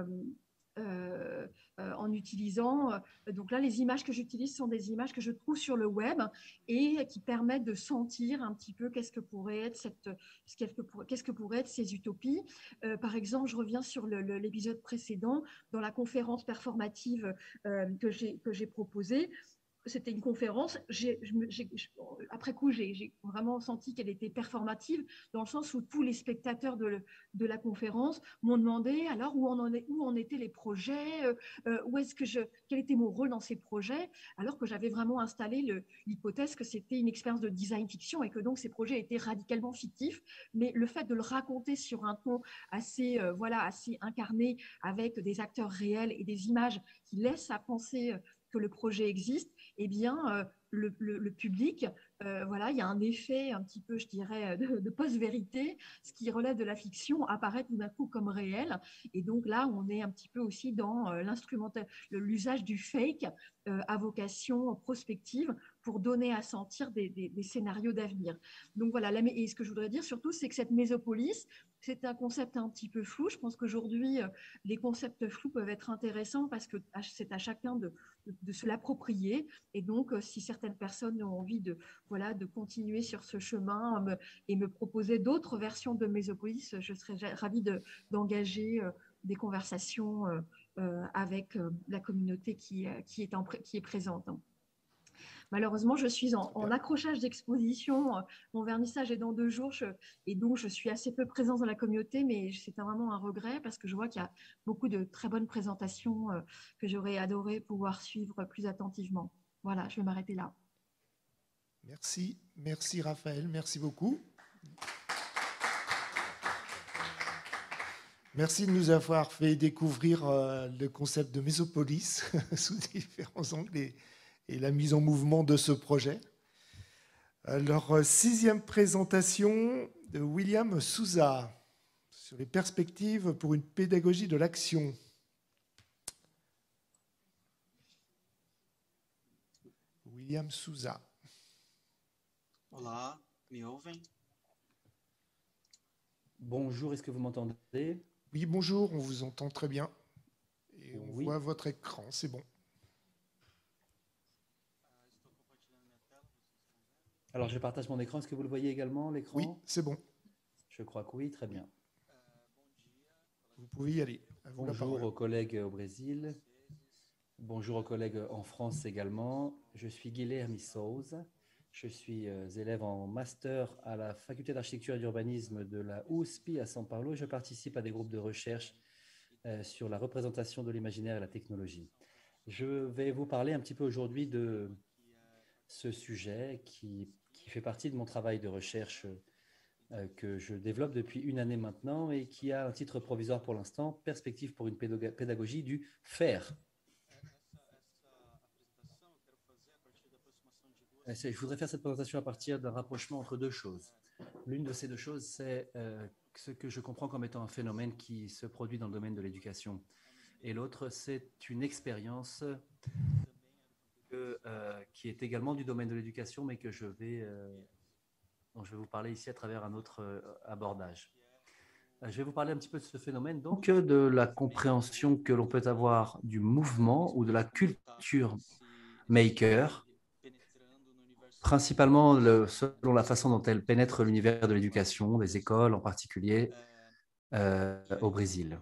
euh, euh, en utilisant… Euh, donc là, les images que j'utilise sont des images que je trouve sur le web et qui permettent de sentir un petit peu qu'est-ce que pourrait être, cette, qu'est-ce que pourrait être ces utopies. Euh, par exemple, je reviens sur le, le, l'épisode précédent, dans la conférence performative euh, que j'ai, que j'ai proposée. C'était une conférence, j'ai, j'ai, après coup, j'ai, j'ai vraiment senti qu'elle était performative, dans le sens où tous les spectateurs de, le, de la conférence m'ont demandé alors où en, est, où en étaient les projets, euh, où est-ce que je, quel était mon rôle dans ces projets, alors que j'avais vraiment installé le, l'hypothèse que c'était une expérience de design fiction et que donc ces projets étaient radicalement fictifs, mais le fait de le raconter sur un ton assez, euh, voilà, assez incarné, avec des acteurs réels et des images qui laissent à penser euh, que le projet existe, eh bien, euh, le, le, le public, euh, voilà, il y a un effet un petit peu, je dirais, de, de post-vérité. Ce qui relève de la fiction apparaît tout d'un coup comme réel. Et donc là, on est un petit peu aussi dans euh, l'instrumental, l'usage du fake euh, à vocation prospective pour donner à sentir des, des, des scénarios d'avenir. Donc voilà, la, et ce que je voudrais dire surtout, c'est que cette mésopolis, c'est un concept un petit peu flou. Je pense qu'aujourd'hui, euh, les concepts flous peuvent être intéressants parce que c'est à chacun de, de, de se l'approprier. Et donc, euh, si certaines personnes ont envie de, voilà, de continuer sur ce chemin me, et me proposer d'autres versions de mésopolis, je serais ravie de, d'engager euh, des conversations euh, euh, avec euh, la communauté qui, qui, est, en, qui est présente. Malheureusement, je suis en, en accrochage d'exposition. Mon vernissage est dans deux jours je, et donc je suis assez peu présente dans la communauté, mais c'est vraiment un regret parce que je vois qu'il y a beaucoup de très bonnes présentations euh, que j'aurais adoré pouvoir suivre plus attentivement. Voilà, je vais m'arrêter là.
Merci, merci Raphaël, merci beaucoup. Merci de nous avoir fait découvrir euh, le concept de mésopolis sous différents angles et, et la mise en mouvement de ce projet. Alors, sixième présentation de William Souza sur les perspectives pour une pédagogie de l'action. William Souza.
Olá, me ouvem?
Bonjour, est-ce que vous m'entendez?
Oui, bonjour, on vous entend très bien. Et on
Oui.
voit votre écran, c'est bon.
Alors, je partage mon écran. Est-ce que vous le voyez également, l'écran?
Oui, c'est bon.
Je crois que oui, très bien.
Vous pouvez y aller. À vous la
Bonjour
parole.
aux collègues au Brésil. Bonjour aux collègues en France également. Je suis Guilherme Souza. Je suis euh, élève en master à la faculté d'architecture et d'urbanisme de la U S P I à São Paulo. Je participe à des groupes de recherche euh, sur la représentation de l'imaginaire et la technologie. Je vais vous parler un petit peu aujourd'hui de ce sujet qui, qui fait partie de mon travail de recherche euh, que je développe depuis une année maintenant et qui a un titre provisoire pour l'instant, Perspective pour une pédagogie du faire. Je voudrais faire cette présentation à partir d'un rapprochement entre deux choses. L'une de ces deux choses, c'est euh, ce que je comprends comme étant un phénomène qui se produit dans le domaine de l'éducation. Et l'autre, c'est une expérience que, euh, qui est également du domaine de l'éducation, mais que je vais, euh, dont je vais vous parler ici à travers un autre euh, abordage. Euh, je vais vous parler un petit peu de ce phénomène, donc de la compréhension que l'on peut avoir du mouvement ou de la culture maker, principalement le, selon la façon dont elle pénètre l'univers de l'éducation, des écoles en particulier euh, au Brésil.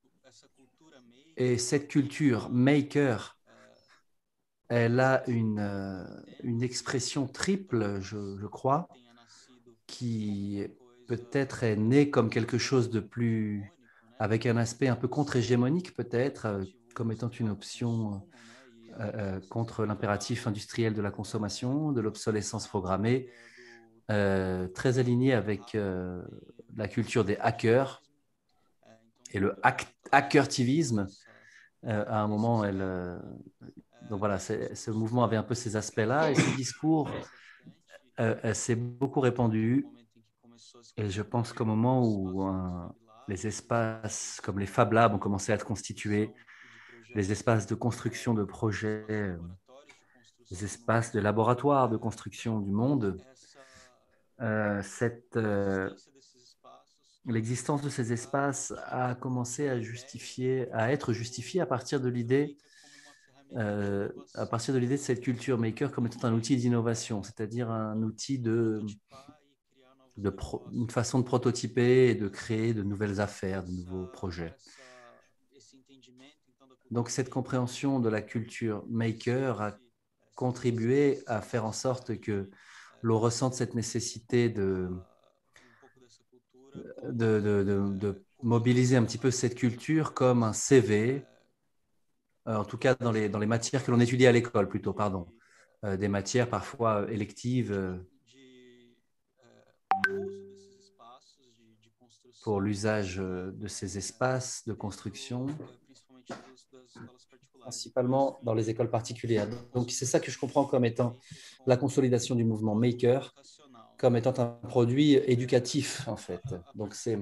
Et cette culture maker, elle a une, euh, une expression triple, je, je crois, qui peut-être est née comme quelque chose de plus, avec un aspect un peu contre-hégémonique peut-être, euh, comme étant une option Euh, euh, contre l'impératif industriel de la consommation, de l'obsolescence programmée, euh, très aligné avec euh, la culture des hackers et le hack hackertivisme. Euh, à un moment, elle, euh, donc voilà, ce mouvement avait un peu ces aspects-là et ce discours euh, s'est beaucoup répandu. Et je pense qu'au moment où un, les espaces comme les Fab Labs ont commencé à être constitués, les espaces de construction de projets, euh, les espaces de laboratoire de construction du monde, euh, cette, euh, l'existence de ces espaces a commencé à, justifier, à être justifiée à partir de l'idée euh, à partir de l'idée de cette culture maker comme étant un outil d'innovation, c'est-à-dire un outil de, de pro, une façon de prototyper et de créer de nouvelles affaires, de nouveaux projets. Donc cette compréhension de la culture maker a contribué à faire en sorte que l'on ressente cette nécessité de, de, de, de, de mobiliser un petit peu cette culture comme un C V, en tout cas dans les, dans les matières que l'on étudie à l'école plutôt, pardon, euh, des matières parfois électives euh, pour l'usage de ces espaces de construction, principalement dans les écoles particulières. Donc c'est ça que je comprends comme étant la consolidation du mouvement maker, comme étant un produit éducatif en fait. Donc c'est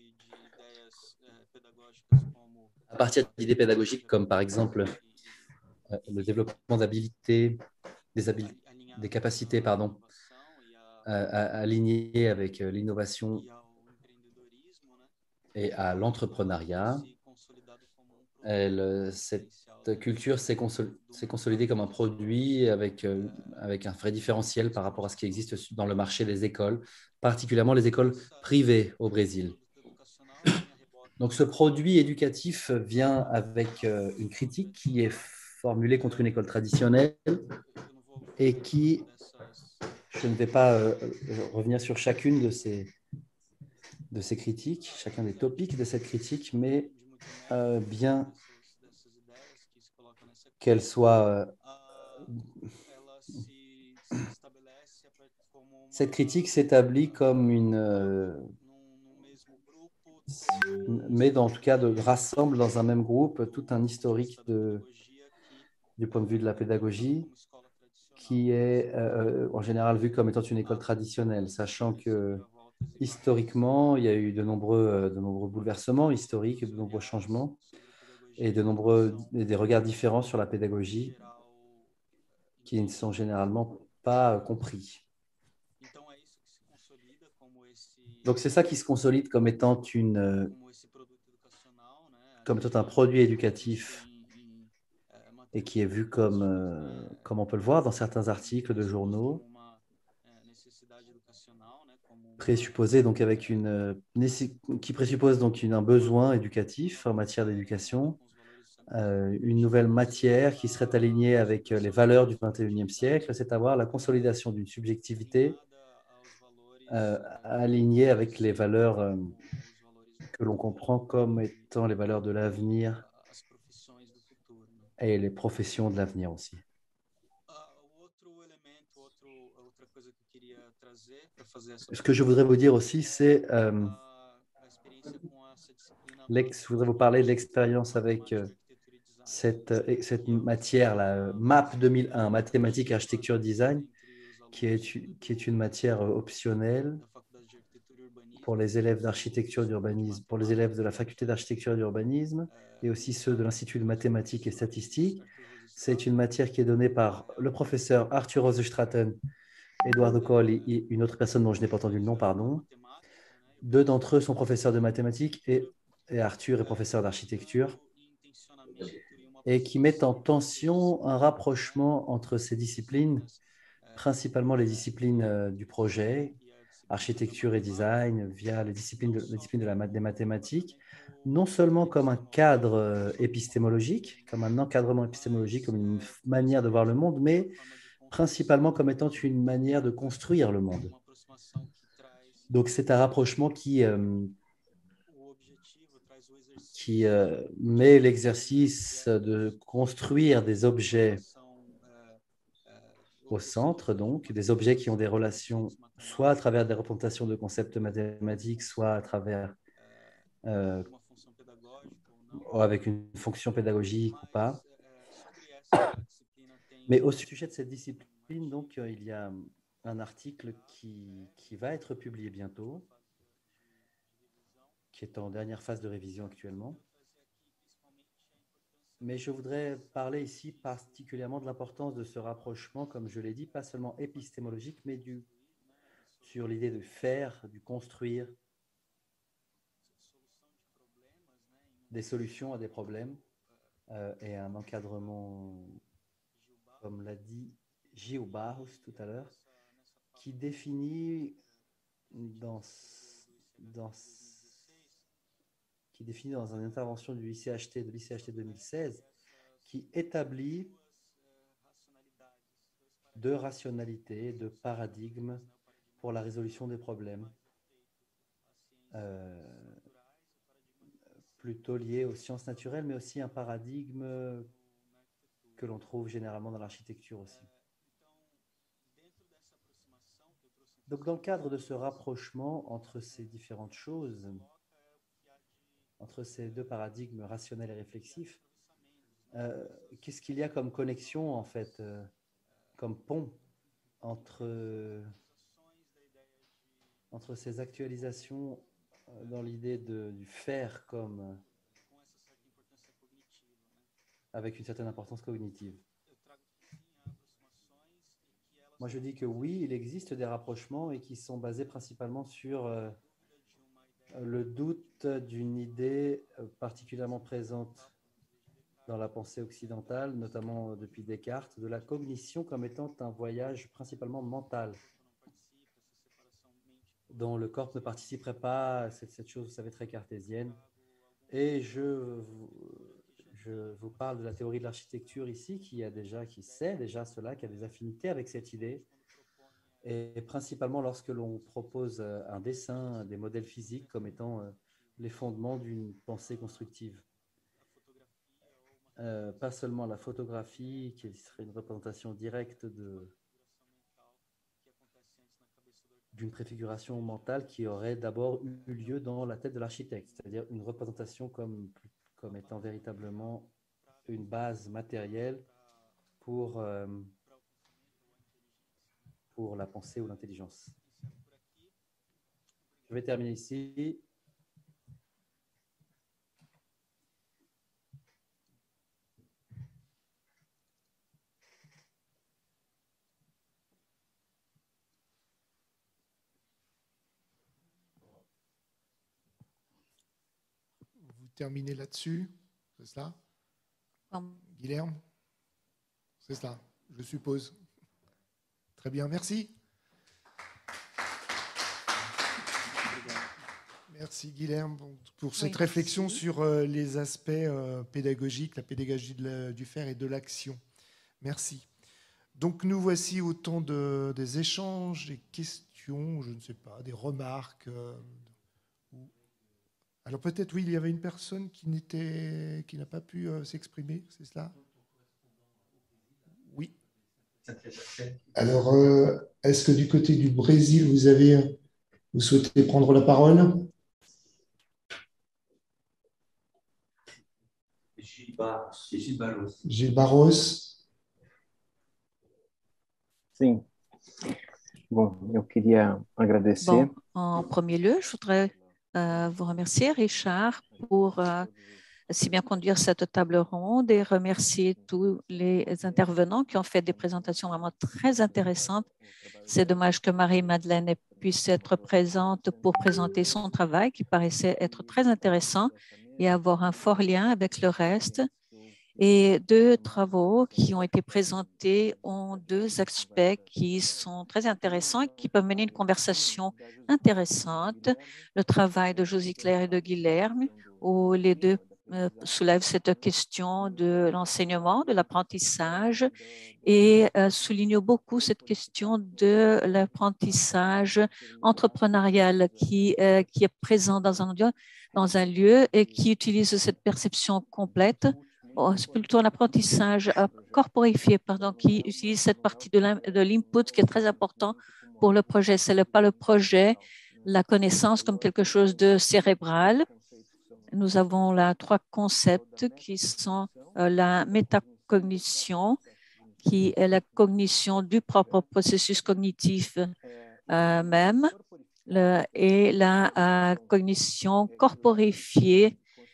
à partir d'idées pédagogiques comme par exemple le développement d'habilités, des, habil- des capacités pardon, alignées avec l'innovation et à l'entrepreneuriat. Elle, cette culture s'est consol- consolidée comme un produit avec, euh, avec un vrai différentiel par rapport à ce qui existe dans le marché des écoles, particulièrement les écoles privées au Brésil. Donc, ce produit éducatif vient avec euh, une critique qui est formulée contre une école traditionnelle et qui, je ne vais pas euh, revenir sur chacune de ces, de ces critiques, chacun des topics de cette critique, mais euh, bien qu'elle soit... Euh, cette critique s'établit comme une... Euh, mais en tout cas, de, rassemble dans un même groupe tout un historique de, du point de vue de la pédagogie qui est euh, en général vu comme étant une école traditionnelle, sachant que historiquement, il y a eu de nombreux, de nombreux bouleversements historiques, de nombreux changements et de nombreux, des regards différents sur la pédagogie qui ne sont généralement pas compris. Donc, c'est ça qui se consolide comme étant, une, comme étant un produit éducatif et qui est vu comme, euh, comme on peut le voir dans certains articles de journaux, présupposé donc avec une, qui présuppose donc une, un besoin éducatif en matière d'éducation, euh, une nouvelle matière qui serait alignée avec les valeurs du vingt et unième siècle, c'est à dire la consolidation d'une subjectivité euh, alignée avec les valeurs euh, que l'on comprend comme étant les valeurs de l'avenir et les professions de l'avenir aussi. Ce que je voudrais vous dire aussi, c'est euh, je voudrais vous parler de l'expérience avec euh, cette, cette matière, la M A P deux mille un, Mathématiques, Architecture, Design, qui est, qui est une matière optionnelle pour les élèves d'architecture d'urbanisme, pour les élèves de la faculté d'architecture et d'urbanisme et aussi ceux de l'Institut de mathématiques et statistiques. C'est une matière qui est donnée par le professeur Arthur Rosestraten, Eduardo Coll et une autre personne dont je n'ai pas entendu le nom, pardon. Deux d'entre eux sont professeurs de mathématiques et, et Arthur est professeur d'architecture et qui mettent en tension un rapprochement entre ces disciplines, principalement les disciplines euh, du projet, architecture et design, via les disciplines de, les disciplines de la, des mathématiques, non seulement comme un cadre euh, épistémologique, comme un encadrement épistémologique, comme une manière de voir le monde, mais principalement comme étant une manière de construire le monde. Donc c'est un rapprochement qui, euh, qui euh, met l'exercice de construire des objets au centre, donc, des objets qui ont des relations soit à travers des représentations de concepts mathématiques, soit à travers, euh, avec une fonction pédagogique ou pas. Mais au sujet de cette discipline, donc, il y a un article qui, qui va être publié bientôt, qui est en dernière phase de révision actuellement. Mais je voudrais parler ici particulièrement de l'importance de ce rapprochement, comme je l'ai dit, pas seulement épistémologique, mais du, sur l'idée de faire, du construire des solutions à des problèmes euh, et un encadrement, comme l'a dit Gil Barros tout à l'heure, qui définit dans, dans, qui définit dans une intervention du I C H T, de l'I C H T deux mille seize, qui établit de rationalité, de paradigme pour la résolution des problèmes, euh, plutôt liés aux sciences naturelles, mais aussi un paradigme que l'on trouve généralement dans l'architecture aussi. Donc, dans le cadre de ce rapprochement entre ces différentes choses, entre ces deux paradigmes rationnels et réflexifs, euh, qu'est-ce qu'il y a comme connexion, en fait, euh, comme pont entre, entre ces actualisations dans l'idée du faire comme avec une certaine importance cognitive? Moi, je dis que oui, il existe des rapprochements et qui sont basés principalement sur euh, le doute d'une idée particulièrement présente dans la pensée occidentale, notamment depuis Descartes, de la cognition comme étant un voyage principalement mental, dont le corps ne participerait pas à cette, cette chose, vous savez, très cartésienne, Et je vous, je vous parle de la théorie de l'architecture ici, qui, a déjà, qui sait déjà cela, qui a des affinités avec cette idée. Et principalement lorsque l'on propose un dessin, des modèles physiques comme étant les fondements d'une pensée constructive. Euh, pas seulement la photographie, qui serait une représentation directe de, d'une préfiguration mentale qui aurait d'abord eu lieu dans la tête de l'architecte, c'est-à-dire une représentation comme, comme étant véritablement une base matérielle pour, euh, pour la pensée ou l'intelligence. Je vais terminer ici.
Vous terminez là-dessus, c'est cela?
Comme-
Guilherme? C'est cela, je suppose. Très bien, merci. Merci Guilherme pour cette
Oui,
réflexion
merci.
sur euh, les aspects euh, pédagogiques, la pédagogie de la- du faire et de l'action. Merci. Donc nous voici au temps de, des échanges, des questions, je ne sais pas, des remarques. euh, ou- Alors peut-être, oui, il y avait une personne qui n'était, qui n'a pas pu euh, s'exprimer, c'est cela? Oui. Alors, euh, est-ce que du côté du Brésil, vous avez, vous souhaitez prendre la parole?
Gilles Barros. Gilles Barros.
Gilles Barros.
Sim. Bom, eu queria agradecer.
Bon, en premier lieu, je voudrais euh, vous remercier, Richard, pour euh, si bien conduire cette table ronde et remercier tous les intervenants qui ont fait des présentations vraiment très intéressantes. C'est dommage que Marie-Madeleine puisse être présente pour présenter son travail qui paraissait être très intéressant et avoir un fort lien avec le reste. Et deux travaux qui ont été présentés ont deux aspects qui sont très intéressants et qui peuvent mener une conversation intéressante. Le travail de Josie Claire et de Guilherme, où les deux euh, soulèvent cette question de l'enseignement, de l'apprentissage et euh, soulignent beaucoup cette question de l'apprentissage entrepreneurial qui, euh, qui est présent dans un, lieu, dans un lieu et qui utilise cette perception complète. Oh, c'est plutôt un apprentissage euh, corporifié, pardon, qui utilise cette partie de l'input qui est très important pour le projet. Ce n'est pas le projet, la connaissance comme quelque chose de cérébral. Nous avons là trois concepts qui sont euh, la métacognition, qui est la cognition du propre processus cognitif euh, même, le, et la euh, cognition corporifiée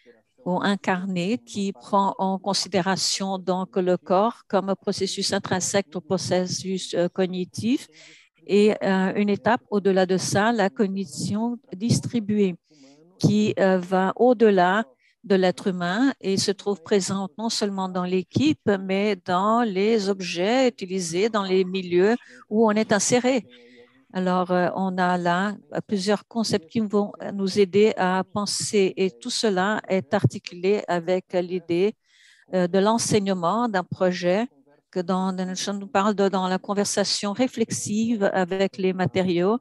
ou incarné qui prend en considération donc le corps comme un processus intrinsèque au processus euh, cognitif et euh, une étape au-delà de ça, la cognition distribuée qui euh, va au-delà de l'être humain et se trouve présente non seulement dans l'équipe, mais dans les objets utilisés dans les milieux où on est inséré. Alors, euh, on a là plusieurs concepts qui vont nous aider à penser et tout cela est articulé avec l'idée euh, de l'enseignement d'un projet que dans, je nous parle de, dans la conversation réflexive avec les matériaux.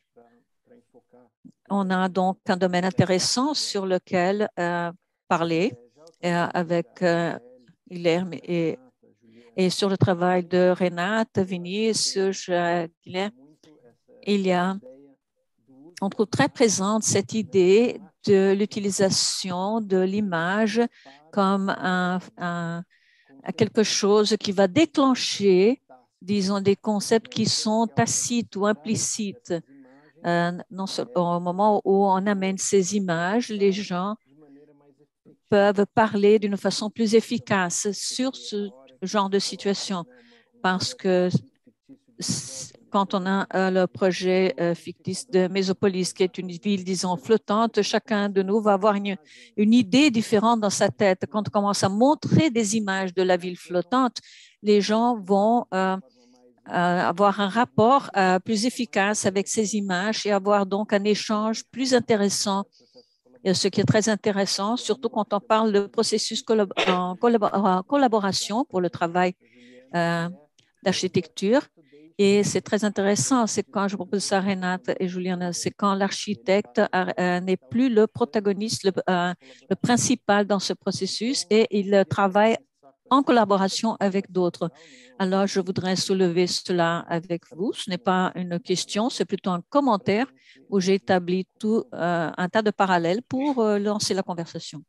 On a donc un domaine intéressant sur lequel euh, parler euh, avec euh, Guilherme et, et sur le travail de Renate, Vinícius, euh, Guilherme. Il y a, on trouve très présente cette idée de l'utilisation de l'image comme un, un, quelque chose qui va déclencher, disons, des concepts qui sont tacites ou implicites. Euh, non seulement au moment où on amène ces images, les gens peuvent parler d'une façon plus efficace sur ce genre de situation parce que quand on a euh, le projet euh, fictif de Mésopolis, qui est une ville, disons, flottante, chacun de nous va avoir une, une idée différente dans sa tête. Quand on commence à montrer des images de la ville flottante, les gens vont euh, euh, avoir un rapport euh, plus efficace avec ces images et avoir donc un échange plus intéressant Et ce qui est très intéressant, surtout quand on parle de processus collab en collab collaboration pour le travail euh, d'architecture. Et c'est très intéressant, c'est quand je propose ça à Renate et Juliana, c'est quand l'architecte euh, n'est plus le protagoniste, le, euh, le principal dans ce processus et il travaille en collaboration avec d'autres. Alors, je voudrais soulever cela avec vous. Ce n'est pas une question, c'est plutôt un commentaire où j'ai établi tout euh, un tas de parallèles pour euh, lancer la conversation.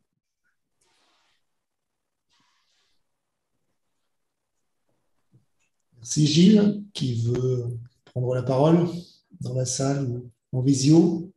Merci Gilles. Qui veut prendre la parole dans la salle ou en visio?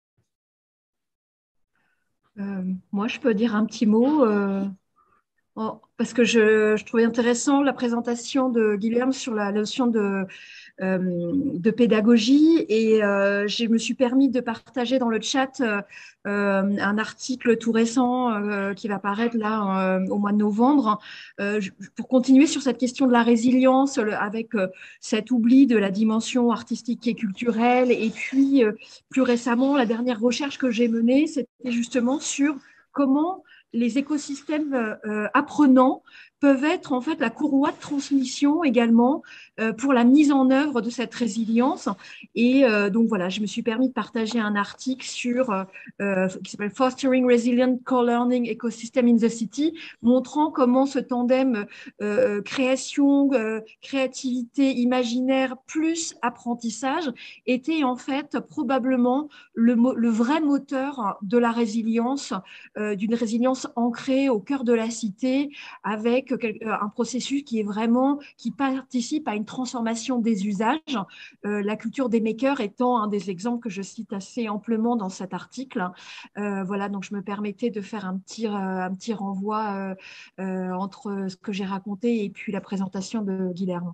Euh, moi, je peux dire un petit mot, euh, oh, parce que je, je trouvais intéressant la présentation de Guilherme sur la notion de, euh, de pédagogie et euh, je me suis permis de partager dans le chat euh, un article tout récent euh, qui va paraître là euh, au mois de novembre euh, pour continuer sur cette question de la résilience le, avec euh, cet oubli de la dimension artistique et culturelle et puis euh, plus récemment la dernière recherche que j'ai menée c'était justement sur comment les écosystèmes euh, apprenants peuvent être en fait la courroie de transmission également euh, pour la mise en œuvre de cette résilience. Et euh, donc voilà, je me suis permis de partager un article sur euh, qui s'appelle Fostering Resilient Co-Learning Ecosystem in the City, montrant comment ce tandem euh, création, euh, créativité, imaginaire plus apprentissage était en fait probablement le, le vrai moteur de la résilience, euh, d'une résilience ancrée au cœur de la cité, avec un processus qui est vraiment, qui participe à une transformation des usages. Euh, la culture des makers étant un des exemples que je cite assez amplement dans cet article. Euh, voilà, donc je me permettais de faire un petit, euh, un petit renvoi euh, euh, entre ce que j'ai raconté et puis la présentation de Guilherme.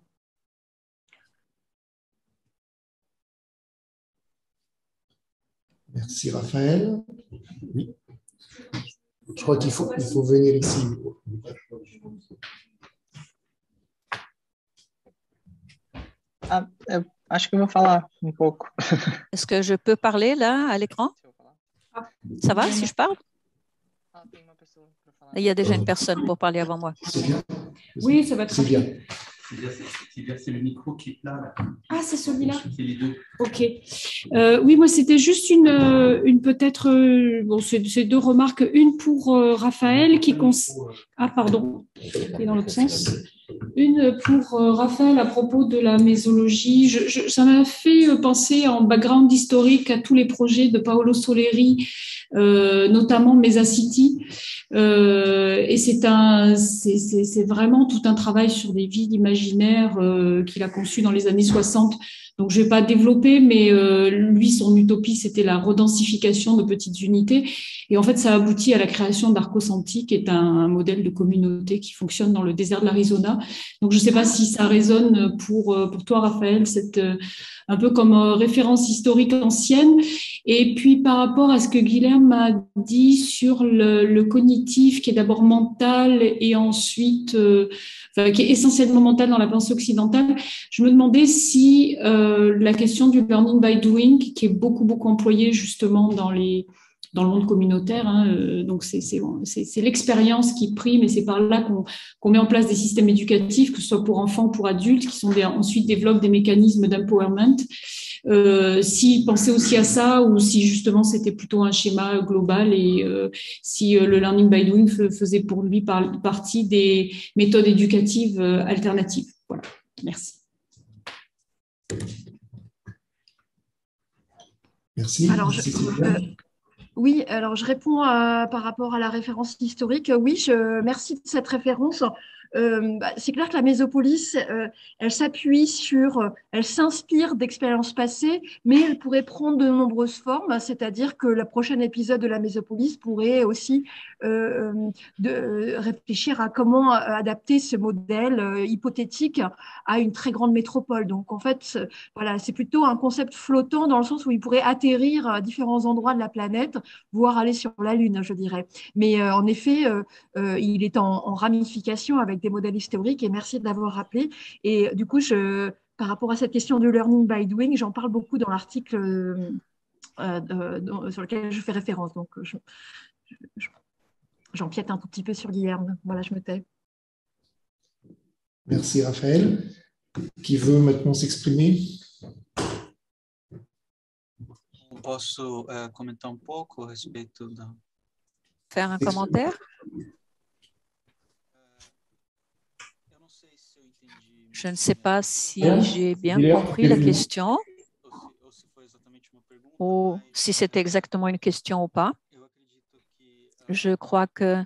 Merci Raphaël. Oui. Je crois qu'il faut, il faut venir ici.
Ah, eu acho que eu vou falar um pouco.
Est-ce que je peux parler là à l'écran? Ça va si je parle? Il y a déjà une personne pour parler avant moi.
Oui, ça va très bien.
C'est le micro qui est là. là.
Ah, c'est celui-là.
C'est les deux.
Ok. Euh, oui, moi, c'était juste une, une peut-être, euh, bon, c'est deux remarques. Une pour euh, Raphaël qui cons... Ah, pardon, qui est dans l'autre sens. Une pour euh, Raphaël à propos de la mésologie. Je, je, ça m'a fait penser en background historique à tous les projets de Paolo Soleri, euh, notamment Mesa City. Euh, et c'est un, c'est vraiment tout un travail sur des villes imaginaires euh, qu'il a conçues dans les années soixante. Donc, je ne vais pas développer, mais euh, lui, son utopie, c'était la redensification de petites unités. Et en fait, ça aboutit à la création d'Arcosanti, qui est un, un modèle de communauté qui fonctionne dans le désert de l'Arizona. Donc, je ne sais pas si ça résonne pour, pour toi, Raphaël, cette, un peu comme référence historique ancienne. Et puis, par rapport à ce que Guilherme a dit sur le, le cognitif, qui est d'abord mental et ensuite, euh, enfin, qui est essentiellement mental dans la pensée occidentale, je me demandais si euh, la question du learning by doing, qui est beaucoup, beaucoup employée justement dans les dans le monde communautaire, hein, euh, donc c'est c'est l'expérience qui prime et c'est par là qu'on qu'on met en place des systèmes éducatifs, que ce soit pour enfants, pour adultes, qui sont des, ensuite développent des mécanismes d'empowerment. Euh, si penser aussi à ça ou si justement c'était plutôt un schéma global et euh, si euh, le learning by doing faisait pour lui par, partie des méthodes éducatives euh, alternatives. Voilà, merci.
Merci.
Alors, je, euh, oui, alors je réponds à, par rapport à la référence historique. Oui, je, merci de cette référence. Euh, bah, c'est clair que la Mésopolis, euh, elle s'appuie sur, elle s'inspire d'expériences passées, mais elle pourrait prendre de nombreuses formes, c'est-à-dire que le prochain épisode de la Mésopolis pourrait aussi euh, de, réfléchir à comment adapter ce modèle euh, hypothétique à une très grande métropole. Donc en fait, voilà, c'est plutôt un concept flottant dans le sens où il pourrait atterrir à différents endroits de la planète, voire aller sur la Lune, je dirais. Mais euh, en effet, euh, euh, il est en, en ramification avec des modèles historiques et merci de l'avoir rappelé. Et du coup, je, par rapport à cette question de learning by doing, j'en parle beaucoup dans l'article euh, de, de, sur lequel je fais référence. Donc, je, je, j'empiète un tout petit peu sur Guilherme. Voilà, je me tais.
Merci, Raphaël. Qui veut maintenant s'exprimer?
Posso uh, comentar um pouco a respeito da...
Faire un commentaire? Je ne sais pas si j'ai bien compris la question ou si c'était exactement une question ou pas. Je crois que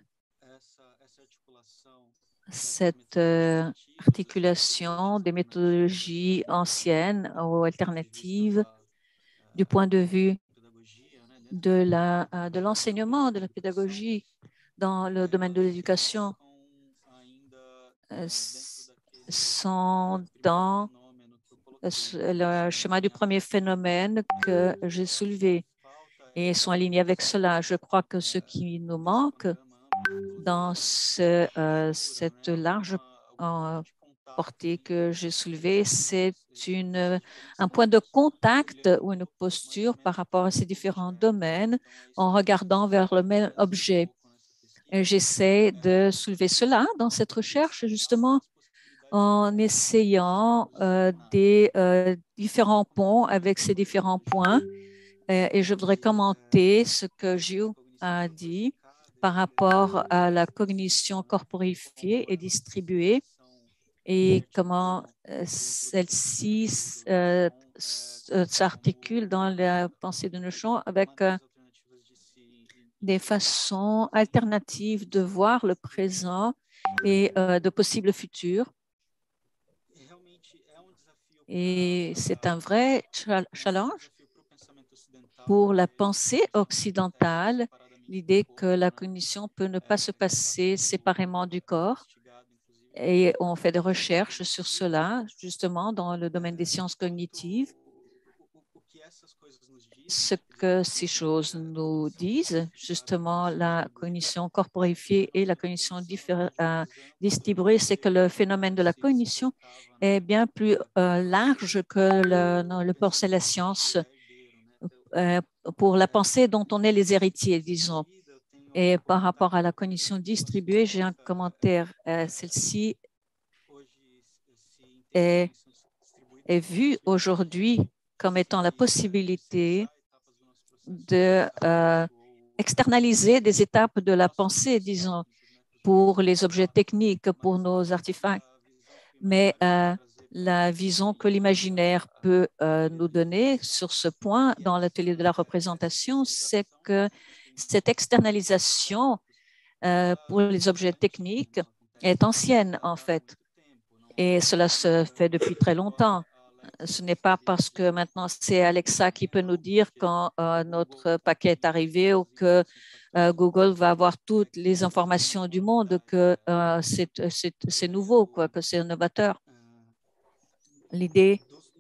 cette euh, articulation des méthodologies anciennes ou alternatives du point de vue de la, euh, de l'enseignement, de la pédagogie dans le domaine de l'éducation euh, sont dans le schéma du premier phénomène que j'ai soulevé et sont alignés avec cela. Je crois que ce qui nous manque dans ce, euh, cette large euh, portée que j'ai soulevée, c'est une, un point de contact ou une posture par rapport à ces différents domaines en regardant vers le même objet. J'essaie de soulever cela dans cette recherche, justement, en essayant euh, des euh, différents ponts avec ces différents points. Et, et je voudrais commenter ce que Gilles a dit par rapport à la cognition corporifiée et distribuée et comment euh, celle-ci euh, s'articule dans la pensée de Neuschon avec euh, des façons alternatives de voir le présent et euh, de possibles futurs. Et c'est un vrai challenge pour la pensée occidentale, l'idée que la cognition peut ne pas se passer séparément du corps. Et on fait des recherches sur cela, justement, dans le domaine des sciences cognitives. Ce que ces choses nous disent, justement, la cognition corporifiée et la cognition euh, distribuée, c'est que le phénomène de la cognition est bien plus euh, large que le, non, le pensée de la science euh, pour la pensée dont on est les héritiers, disons. Et par rapport à la cognition distribuée, j'ai un commentaire. Euh, Celle-ci est, est vue aujourd'hui comme étant la possibilité de euh, externaliser des étapes de la pensée, disons, pour les objets techniques, pour nos artefacts. Mais euh, la vision que l'imaginaire peut euh, nous donner sur ce point dans l'atelier de la représentation, c'est que cette externalisation euh, pour les objets techniques est ancienne, en fait. Et cela se fait depuis très longtemps. Ce n'est pas parce que maintenant c'est Alexa qui peut nous dire quand euh, notre paquet est arrivé ou que euh, Google va avoir toutes les informations du monde que euh, c'est nouveau, quoi, que c'est novateur. L'idée,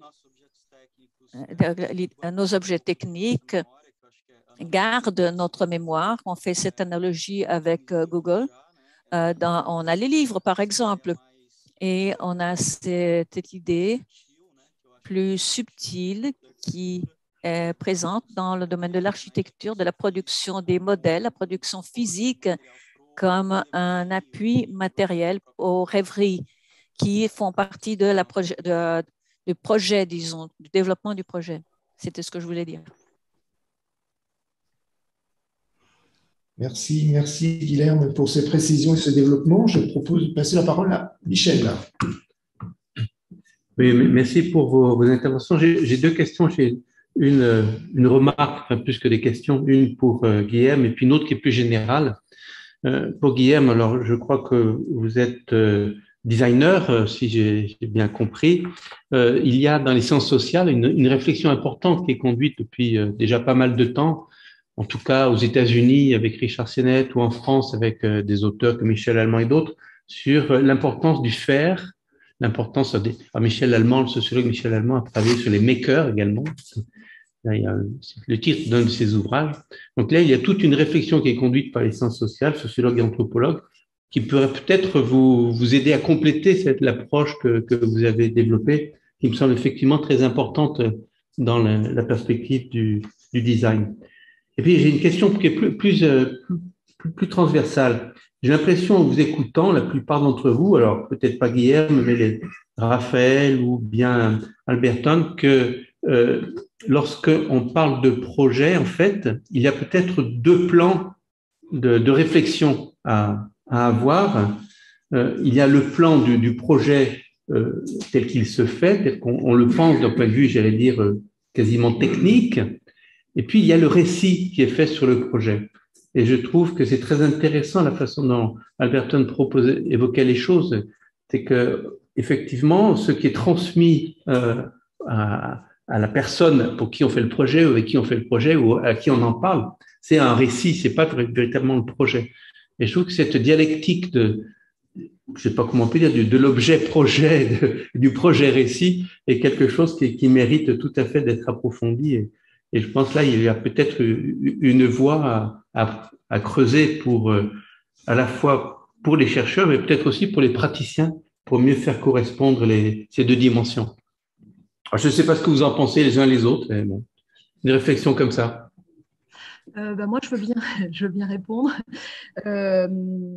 euh, nos objets techniques gardent notre mémoire. On fait cette analogie avec euh, Google. Euh, dans, on a les livres, par exemple, et on a cette idée plus subtile qui est présente dans le domaine de l'architecture, de la production des modèles, la production physique comme un appui matériel aux rêveries qui font partie de la projet, de, du projet, disons, du développement du projet. C'était ce que je voulais dire.
Merci, merci Guilherme pour ces précisions et ce développement. Je propose de passer la parole à Michel.
Oui, merci pour vos, vos interventions. J'ai deux questions. J'ai une, une remarque, enfin, plus que des questions, une pour euh, Guilherme et puis une autre qui est plus générale. Euh, pour Guilherme, alors je crois que vous êtes euh, designer, euh, si j'ai bien compris. Euh, il y a dans les sciences sociales une, une réflexion importante qui est conduite depuis euh, déjà pas mal de temps, en tout cas aux États-Unis avec Richard Sennett ou en France avec euh, des auteurs comme Michel Allemand et d'autres, sur euh, l'importance du faire. L'importance des... Alors Michel Allemand, le sociologue Michel Allemand a travaillé sur les makers également. Là, il y a le titre d'un de ses ouvrages. Donc là, il y a toute une réflexion qui est conduite par les sciences sociales, sociologues et anthropologues, qui pourrait peut-être vous, vous aider à compléter cette l'approche que, que vous avez développée, qui me semble effectivement très importante dans la, la perspective du, du design. Et puis, j'ai une question qui est plus, plus, plus, plus transversale. J'ai l'impression, en vous écoutant, la plupart d'entre vous, alors peut-être pas Guilherme, mais les Raphaël ou bien Alberton, que euh, lorsqu'on parle de projet, en fait, il y a peut-être deux plans de, de réflexion à, à avoir. Euh, il y a le plan du, du projet euh, tel qu'il se fait, tel qu'on on le pense d'un point de vue, j'allais dire, euh, quasiment technique. Et puis, il y a le récit qui est fait sur le projet. Et je trouve que c'est très intéressant la façon dont Alberton proposait, évoquait les choses. C'est que, effectivement, ce qui est transmis euh, à, à la personne pour qui on fait le projet, ou avec qui on fait le projet, ou à qui on en parle, c'est un récit, c'est pas véritablement le projet. Et je trouve que cette dialectique de, je sais pas comment on peut dire, de, de l'objet projet, de, du projet récit, est quelque chose qui, qui mérite tout à fait d'être approfondi. Et, et je pense là, il y a peut-être une voie à, à, à creuser pour, à la fois pour les chercheurs, mais peut-être aussi pour les praticiens, pour mieux faire correspondre les, ces deux dimensions. Alors, je ne sais pas ce que vous en pensez les uns les autres, mais bon, une réflexion comme ça.
Euh, bah moi, je veux bien, je veux bien répondre. Euh,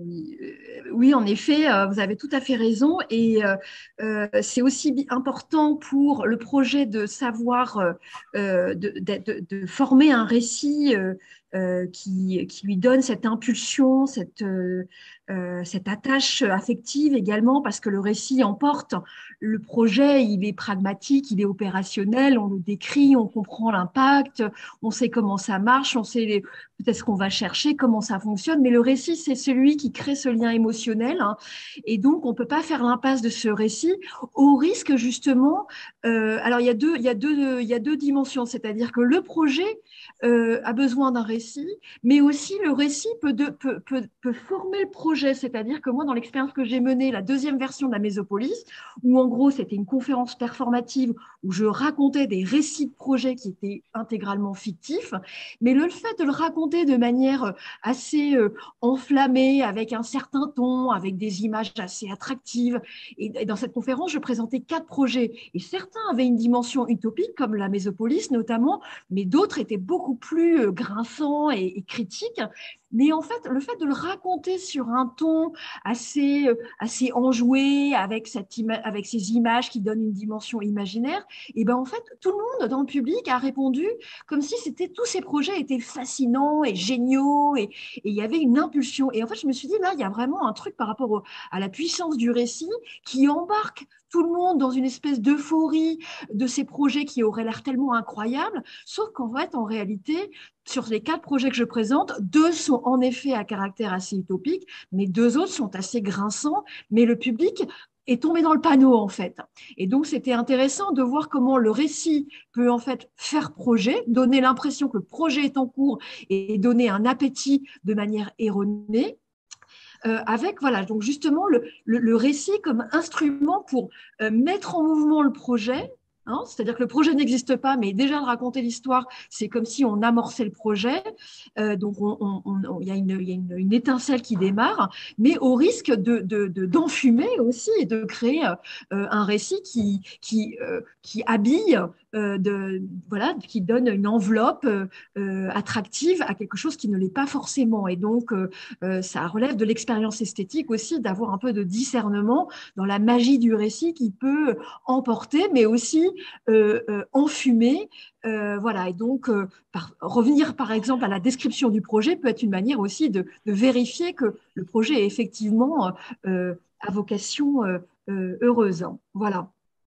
oui, en effet, euh, vous avez tout à fait raison. Et euh, euh, c'est aussi important pour le projet de savoir, euh, de, de, de former un récit euh, euh, qui, qui lui donne cette impulsion, cette, euh, euh, cette attache affective également, parce que le récit emporte le projet, il est pragmatique, il est opérationnel, on le décrit, on comprend l'impact, on sait comment ça marche, on sait peut-être ce qu'on va chercher, comment ça fonctionne, mais le récit, c'est celui qui crée ce lien émotionnel, hein, et donc on ne peut pas faire l'impasse de ce récit au risque justement, euh, alors il y a deux, il y a deux, il y a deux dimensions, c'est-à-dire que le projet euh, a besoin d'un récit, mais aussi le récit peut, de, peut, peut, peut former le projet, c'est-à-dire que moi, dans l'expérience que j'ai menée, la deuxième version de la Mésopolis, où en gros c'était une conférence performative où je racontais des récits de projets qui étaient intégralement fictifs, mais le fait de le raconter de manière assez euh, enflammée, avec un certain ton, avec des images assez attractives, et, et dans cette conférence, je présentais quatre projets, et certains avaient une dimension utopique, comme la Mésopolis notamment, mais d'autres étaient beaucoup plus euh, grinçants et, et critiques. Mais en fait, le fait de le raconter sur un ton assez, assez enjoué, avec, cette ima- avec ces images qui donnent une dimension imaginaire, et ben en fait, tout le monde dans le public a répondu comme si c'était, tous ces projets étaient fascinants et géniaux, et, et il y avait une impulsion. Et en fait, je me suis dit, là, il y a vraiment un truc par rapport au, à la puissance du récit qui embarque tout le monde dans une espèce d'euphorie de ces projets qui auraient l'air tellement incroyables, sauf qu'en fait, en réalité, sur les quatre projets que je présente, deux sont en effet à caractère assez utopique, mais deux autres sont assez grinçants, mais le public est tombé dans le panneau en fait. Et donc, c'était intéressant de voir comment le récit peut en fait faire projet, donner l'impression que le projet est en cours et donner un appétit de manière erronée. Euh, avec, voilà, donc justement le, le, le récit comme instrument pour euh, mettre en mouvement le projet. Hein, c'est-à-dire que le projet n'existe pas, mais déjà de raconter l'histoire, c'est comme si on amorçait le projet. Euh, donc, il on, on, on, y a, une, y a une, une étincelle qui démarre, mais au risque de, de, de, d'enfumer aussi et de créer euh, un récit qui, qui, euh, qui habille, euh, de, voilà, qui donne une enveloppe euh, attractive à quelque chose qui ne l'est pas forcément. Et donc, euh, euh, ça relève de l'expérience esthétique aussi, d'avoir un peu de discernement dans la magie du récit qui peut emporter, mais aussi Euh, euh, enfumé. Euh, voilà, et donc euh, par, revenir par exemple à la description du projet peut être une manière aussi de, de vérifier que le projet est effectivement euh, à vocation euh, euh, heureuse. Voilà.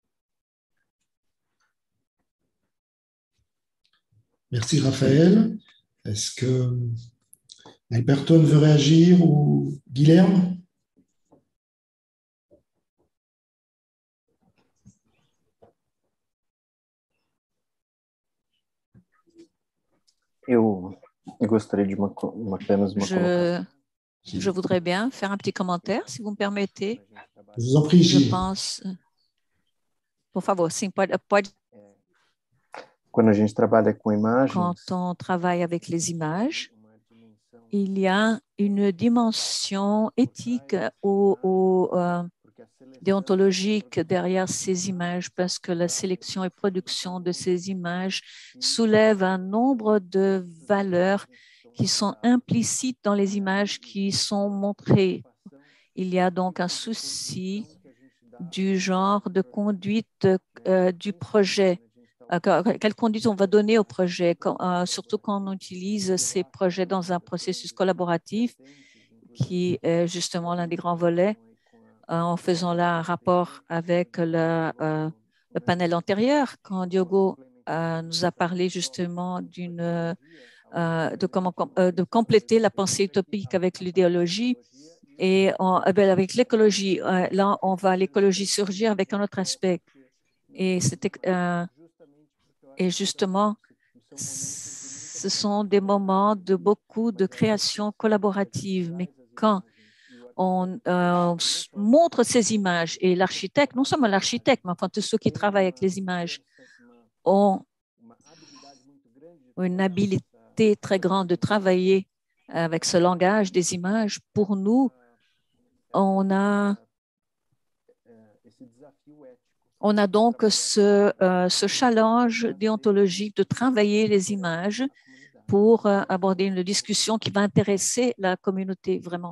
Merci Raphaël. Est-ce que Alberton veut réagir ou Guilherme?
Eu, eu gostaria de uma, uma, apenas uma
je, je voudrais bien faire un petit commentaire, si vous me permettez.
Je vous en prie, Gilles.
Je pense... Por favor, sim, pode, pode...
Quando a gente trabalha com imagens...
Quand on travaille avec les images, il y a une dimension éthique ou, ou, euh, déontologique derrière ces images, parce que la sélection et production de ces images soulève un nombre de valeurs qui sont implicites dans les images qui sont montrées. Il y a donc un souci du genre de conduite euh, du projet. Euh, quelle conduite on va donner au projet, quand, euh, surtout quand on utilise ces projets dans un processus collaboratif, qui est justement l'un des grands volets, euh, en faisant là un rapport avec le, euh, le panel antérieur, quand Diogo euh, nous a parlé justement d'une, euh, de comment euh, de compléter la pensée utopique avec l'idéologie. Et on, eh bien, avec l'écologie, euh, là, on va l'écologie surgir avec un autre aspect. Et, euh, et justement, ce sont des moments de beaucoup de création collaborative. Mais quand on euh, montre ces images, et l'architecte, non seulement l'architecte, mais enfin tous ceux qui travaillent avec les images, ont une habilité très grande de travailler avec ce langage des images. Pour nous, on a, on a donc ce, euh, ce challenge déontologique de travailler les images pour euh, aborder une discussion qui va intéresser la communauté vraiment.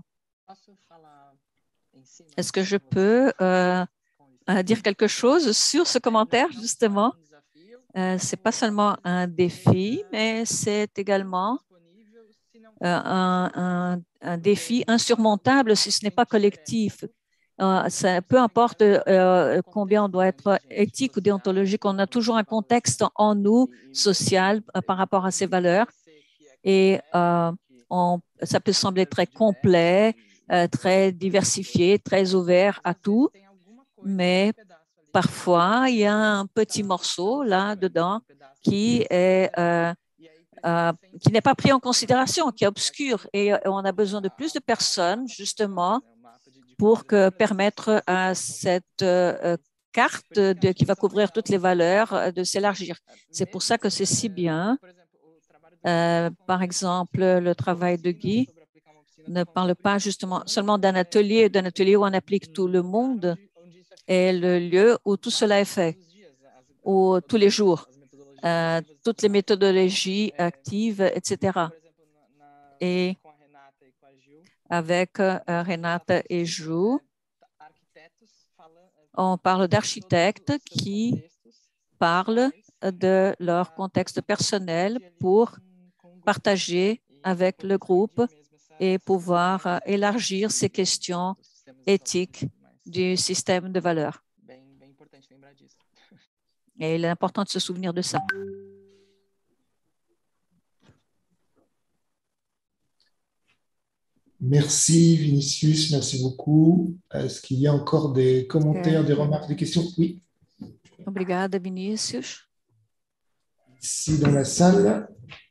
Est-ce que je peux euh, dire quelque chose sur ce commentaire, justement? Euh, ce n'est pas seulement un défi, mais c'est également euh, un, un, un défi insurmontable si ce n'est pas collectif. Euh, ça, peu importe euh, combien on doit être éthique ou déontologique, on a toujours un contexte en nous, social, euh, par rapport à ces valeurs. Et euh, on, ça peut sembler très complet, euh, très diversifié, très ouvert à tout, mais parfois, il y a un petit morceau là-dedans qui est euh, euh, qui n'est pas pris en considération, qui est obscur. Et on a besoin de plus de personnes, justement, pour que, permettre à cette euh, carte de, qui va couvrir toutes les valeurs de s'élargir. C'est pour ça que c'est si bien. Euh, par exemple, le travail de Guy ne parle pas justement seulement d'un atelier, d'un atelier où on applique tout le monde, est le lieu où tout cela est fait, où tous les jours, euh, toutes les méthodologies actives, et cetera. Et avec euh, Renata et Ju, on parle d'architectes qui parlent de leur contexte personnel pour partager avec le groupe et pouvoir euh, élargir ces questions éthiques du système de valeurs. Et il est important de se souvenir de ça.
Merci Vinicius, merci beaucoup. Est-ce qu'il y a encore des commentaires, des remarques, des questions? Oui.
Obrigada, Vinicius.
Ici dans la salle.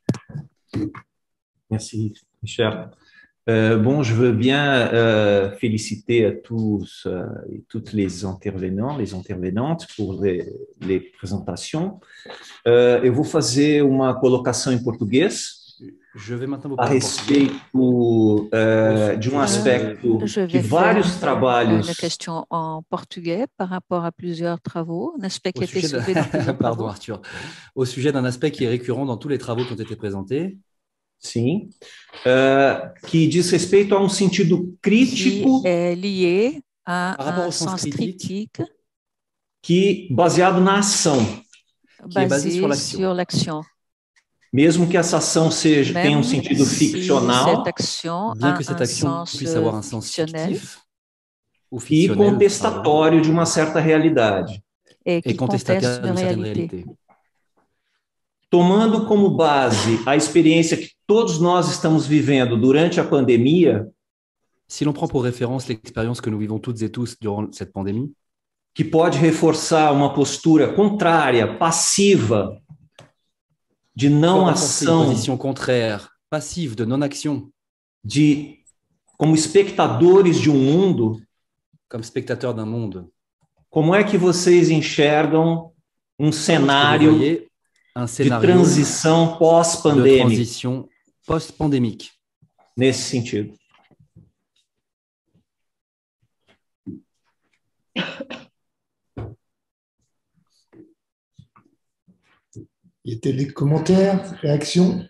Merci, Richard. Euh, bon, je veux bien euh, féliciter à tous euh, et toutes les intervenants, les intervenantes pour les, les présentations. Euh, eu vou fazer uma colocação em português.
Je vais maintenant vous
a respeito uh, de um aspecto que vários trabalhos.
Une question en portugais par rapport à plusieurs travaux, un aspect qui a été soulevé dans plusieurs
Pardon, Arthur. Au sujet d'un aspect qui est récurrent dans tous les travaux qui ont été présentés.
Sim, uh, que diz respeito a um sentido crítico.
Qui est lié à un sens critique.
Que baseado na ação.
Qui est basé sur l'action.
Mesmo que essa ação seja, tenha um sentido
si
ficcional,
bien que cette action puisse avoir un sens fictif ou
e contestatório de uma certa realidade.
Et
contestataire d'une certaine réalité.
Tomando como base a experiência que todos nós estamos vivendo durante a pandemia,
si l'on prend pour référence l'expérience que nous vivons toutes et tous durant cette pandémie,
que pode reforçar uma postura contrária, passiva, de não ação,
une position contraire, passive, de non-action,
de como espectadores de um mundo,
comme spectateur d'un monde.
Como é que vocês enxergam um cenário
un
de transição pós-pandêmica?
Post-pandémique.
Nesse sentido.
Y a-t-il des commentaires, réactions?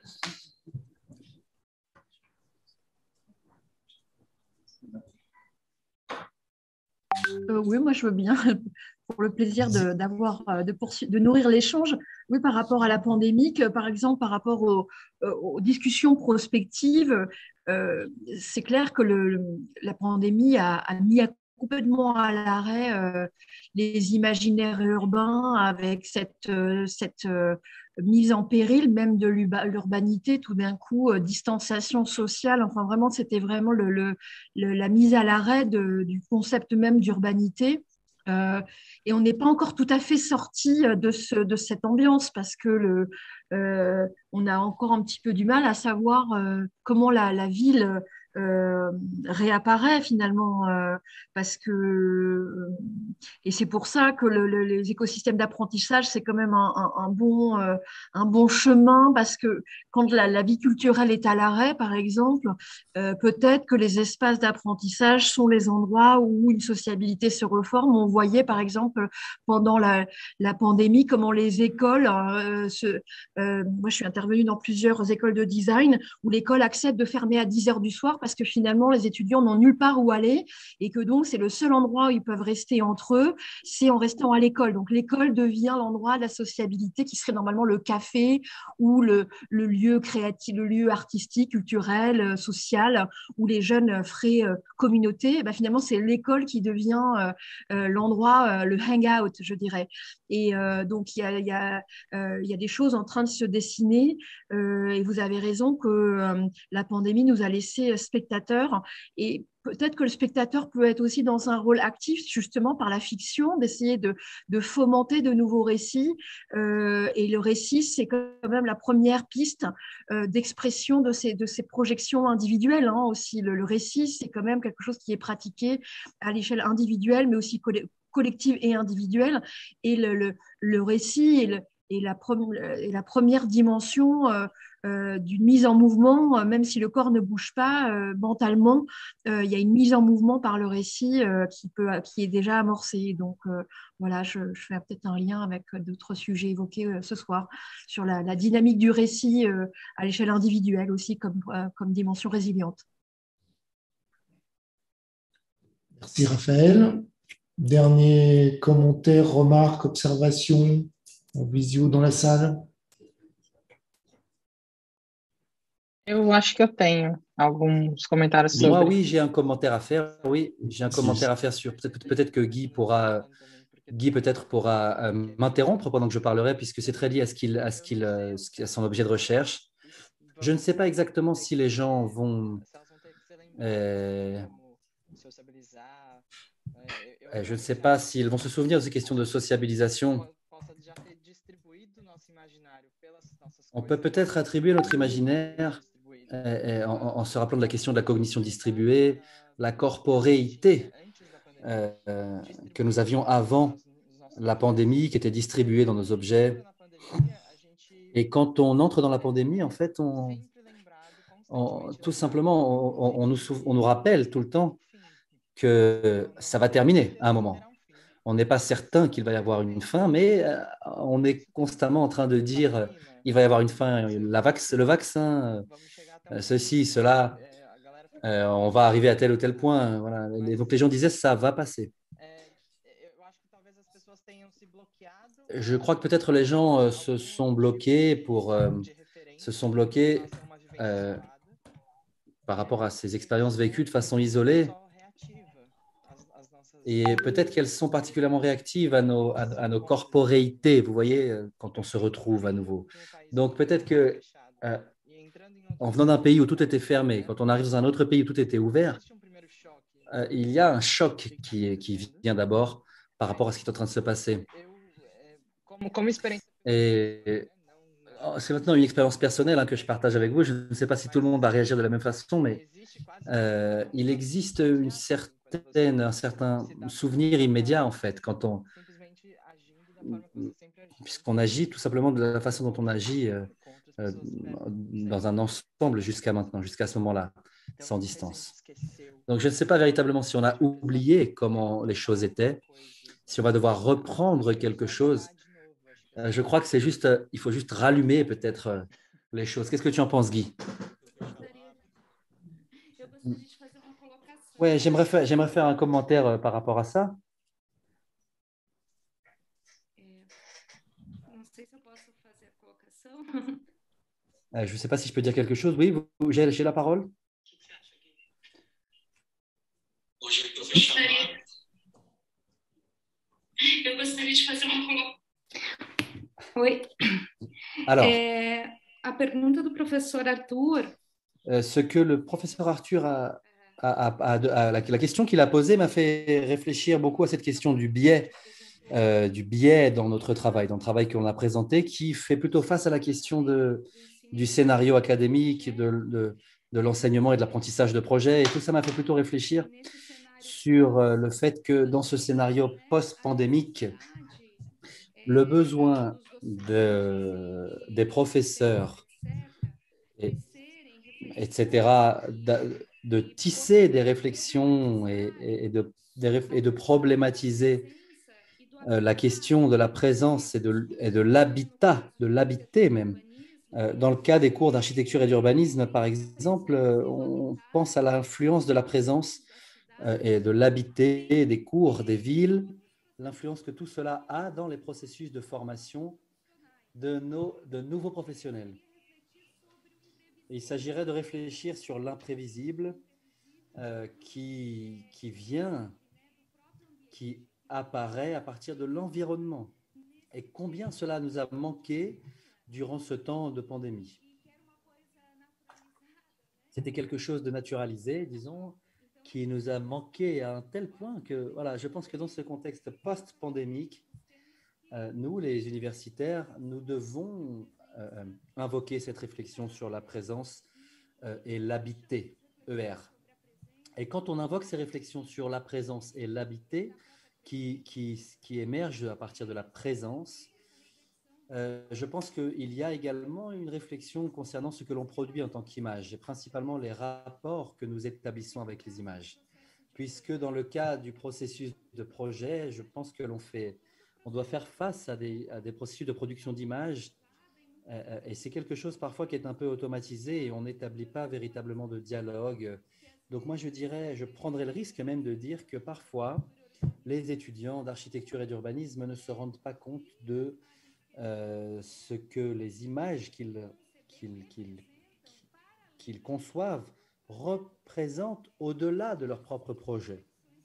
Euh, oui, moi je veux bien, pour le plaisir de, d'avoir, euh, de, poursu- de nourrir l'échange. Oui, par rapport à la pandémie, que, par exemple, par rapport aux, euh, aux discussions prospectives, euh, c'est clair que le, la pandémie a, a mis à- complètement à l'arrêt euh, les imaginaires urbains avec cette, euh, cette euh, mise en péril même de l'urba- l'urbanité, tout d'un coup, euh, distanciation sociale. Enfin, vraiment, c'était vraiment le, le- le- la mise à l'arrêt de- du concept même d'urbanité. Euh, et on n'est pas encore tout à fait sorti de, ce, de cette ambiance parce que le, euh, on a encore un petit peu du mal à savoir euh, comment la, la ville euh, réapparaît finalement. Euh, parce que, euh, et c'est pour ça que le, le- les écosystèmes d'apprentissage, c'est quand même un, un- un bon, euh, un bon chemin parce que quand la, la vie culturelle est à l'arrêt, par exemple, euh, peut-être que les espaces d'apprentissage sont les endroits où une sociabilité se reforme. On voyait, par exemple, pendant la, la pandémie, comment les écoles, euh, se, euh, moi je suis intervenue dans plusieurs écoles de design, où l'école accepte de fermer à dix heures du soir parce que finalement, les étudiants n'ont nulle part où aller et que donc c'est le seul endroit où ils peuvent rester entre eux, c'est en restant à l'école. Donc l'école devient l'endroit de la sociabilité qui serait normalement le café ou le, le lieu créatif, le lieu artistique, culturel, euh, social, où les jeunes feraient euh, communauté. Et ben, finalement, c'est l'école qui devient euh, euh, l'endroit, euh, le hangout, je dirais. Et euh, donc, il y a, il y, a, euh, il y a des choses en train de se dessiner. Euh, et vous avez raison que euh, la pandémie nous a laissés spectateurs. Et peut-être que le spectateur peut être aussi dans un rôle actif, justement par la fiction, d'essayer de, de fomenter de nouveaux récits. Euh, et le récit, c'est quand même la première piste euh, d'expression de ces, de ces projections individuelles. Hein, aussi, le, le récit, c'est quand même quelque chose qui est pratiqué à l'échelle individuelle, mais aussi coll- collective et individuelle. Et le, le, le récit est, le, est, la prom- est la première dimension euh, euh, d'une mise en mouvement, euh, même si le corps ne bouge pas euh, mentalement, euh, il y a une mise en mouvement par le récit euh, qui, peut, qui est déjà amorcée. Donc euh, voilà, je, je fais peut-être un lien avec d'autres sujets évoqués euh, ce soir sur la, la dynamique du récit euh, à l'échelle individuelle aussi comme, euh, comme dimension résiliente.
Merci Raphaël. Dernier commentaire, remarque, observation en visio dans la salle?
Eu acho que eu tenho alguns comentários
Moi,
sobre.
oui, j'ai un commentaire à faire. Oui, j'ai un commentaire à faire sur. Peut-être peut-être que Guy pourra, Guy peut-être pourra euh, m'interrompre pendant que je parlerai, puisque c'est très lié à ce qu'il, à ce qu'il, euh, ce qui- à son objet de recherche. Je ne sais pas exactement si les gens vont. euh, euh, je ne sais pas s'ils vont se souvenir de ces questions de sociabilisation. On peut peut-être attribuer notre imaginaire euh, en, en se rappelant de la question de la cognition distribuée, la corporéité euh, euh, que nous avions avant la pandémie, qui était distribuée dans nos objets. Et quand on entre dans la pandémie, en fait, on, on, tout simplement, on, on, nous, on nous rappelle tout le temps que ça va terminer à un moment. On n'est pas certain qu'il va y avoir une fin, mais euh, on est constamment en train de dire euh, il va y avoir une fin, la vac le vaccin, euh, ceci, cela, euh, on va arriver à tel ou tel point. Voilà. Et donc les gens disaient ça va passer. Je crois que peut-être les gens euh, se sont bloqués pour euh, se sont bloqués euh, par rapport à ces expériences vécues de façon isolée. Et peut-être qu'elles sont particulièrement réactives à nos, à, à nos corporéités, vous voyez, euh, quand on se retrouve à nouveau. Donc peut-être que euh, en venant d'un pays où tout était fermé, quand on arrive dans un autre pays où tout était ouvert, euh, il y a un choc qui, qui vient d'abord par rapport à ce qui est en train de se passer. Et c'est maintenant une expérience personnelle hein, que je partage avec vous. Je ne sais pas si tout le monde va réagir de la même façon, mais euh, il existe une certaine, un certain souvenir immédiat, en fait, quand on, puisqu'on agit tout simplement de la façon dont on agit euh, euh, dans un ensemble jusqu'à maintenant, jusqu'à ce moment-là. sans distance. Donc, je ne sais pas véritablement si on a oublié comment les choses étaient, si on va devoir reprendre quelque chose. Euh, je crois que c'est juste, euh, il faut juste rallumer peut-être euh, les choses. Qu'est-ce que tu en penses, Guy? Oui, j'aimerais faire, j'aimerais faire un commentaire euh, par rapport à ça. Euh, je ne sais pas si je peux dire quelque chose. Oui, vous- vous- j'ai j'ai la parole.
Eu gostaria de fazer uma colocação. Oi.
Alors,
É, a pergunta do professor Arthur.
euh, ce que le professeur Arthur a, a, a- a- a- la, la question qu'il a posée m'a fait réfléchir beaucoup à cette question du biais, euh, du biais dans notre travail, dans le travail qu'on a présenté, qui fait plutôt face à la question de, du scénario académique, de, de, de l'enseignement et de l'apprentissage de projet. Et tout ça m'a fait plutôt réfléchir sur euh, le fait que dans ce scénario post-pandémique, le besoin de, des professeurs, et, et cetera, de, de tisser des réflexions et, et, de, et de problématiser euh, la question de la présence et de, et de l'habitat, de l'habiter même. Euh, dans le cas des cours d'architecture et d'urbanisme, par exemple, euh, on pense à l'influence de la présence euh, et de l'habiter des cours, des villes, l'influence que tout cela a dans les processus de formation de, nos, de nouveaux professionnels. Et il s'agirait de réfléchir sur l'imprévisible euh, qui, qui vient, qui apparaît à partir de l'environnement. Et combien cela nous a manqué durant ce temps de pandémie. C'était quelque chose de naturalisé, disons, qui nous a manqué à un tel point que, voilà, je pense que dans ce contexte post-pandémique, euh, nous, les universitaires, nous devons euh, invoquer cette réflexion sur la présence euh, et l'habiter, E R. Et quand on invoque ces réflexions sur la présence et l'habiter, qui, qui, qui émergent à partir de la présence, Euh, je pense qu'il y a également une réflexion concernant ce que l'on produit en tant qu'image, et principalement les rapports que nous établissons avec les images. Puisque dans le cas du processus de projet, je pense que l'on fait, on doit faire face à des, à des processus de production d'images, euh, et c'est quelque chose parfois qui est un peu automatisé et on n'établit pas véritablement de dialogue. Donc moi je dirais, je prendrais le risque même de dire que parfois les étudiants d'architecture et d'urbanisme ne se rendent pas compte de Euh, ce que les images qu'ils qu'ils, qu'ils, qu'ils conçoivent représentent au-delà de leur propre projet.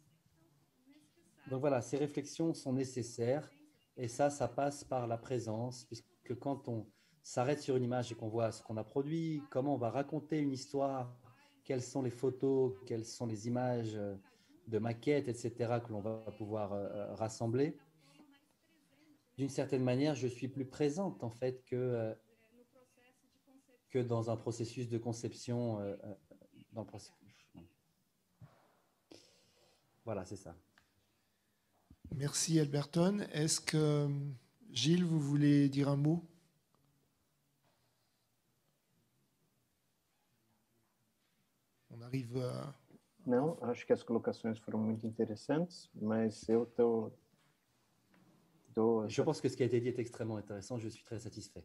Donc voilà, ces réflexions sont nécessaires et ça, ça passe par la présence, puisque quand on s'arrête sur une image et qu'on voit ce qu'on a produit, comment on va raconter une histoire, quelles sont les photos, quelles sont les images de maquettes, et cetera, que l'on va pouvoir euh, rassembler. D'une certaine manière, je suis plus présente en fait que, euh, que dans un processus de conception. Euh, dans le processus. Voilà, c'est ça.
Merci Alberton. Est-ce que Gilles, vous voulez dire un mot? On arrive a...
Não, acho que as colocações foram muito interessantes, mas eu estou...
Je pense que ce qui a été dit est extrêmement intéressant. Je suis très satisfait.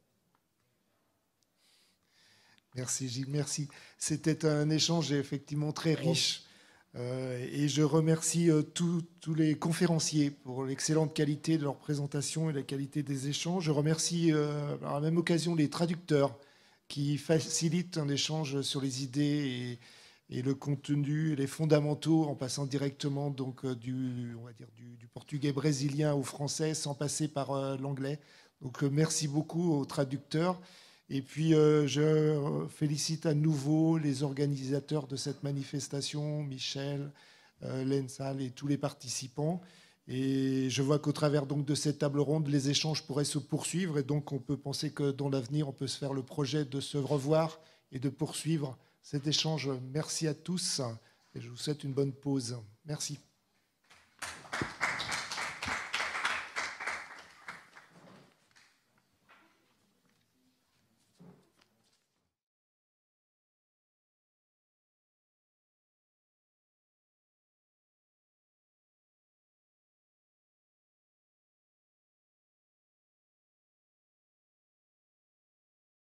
Merci Gilles, merci. C'était un échange effectivement très riche. Euh, et je remercie euh, tous les conférenciers pour l'excellente qualité de leur présentation et la qualité des échanges. Je remercie euh, à la même occasion les traducteurs qui facilitent un échange sur les idées et, et le contenu, les fondamentaux, en passant directement donc, du, on va dire, du, du portugais brésilien au français sans passer par euh, l'anglais. Donc euh, merci beaucoup aux traducteurs. Et puis, euh, je félicite à nouveau les organisateurs de cette manifestation, Michel, euh, Lensal et tous les participants. Et je vois qu'au travers donc, de cette table ronde, les échanges pourraient se poursuivre. Et donc, on peut penser que dans l'avenir, on peut se faire le projet de se revoir et de poursuivre cet échange. Merci à tous et je vous souhaite une bonne pause. Merci.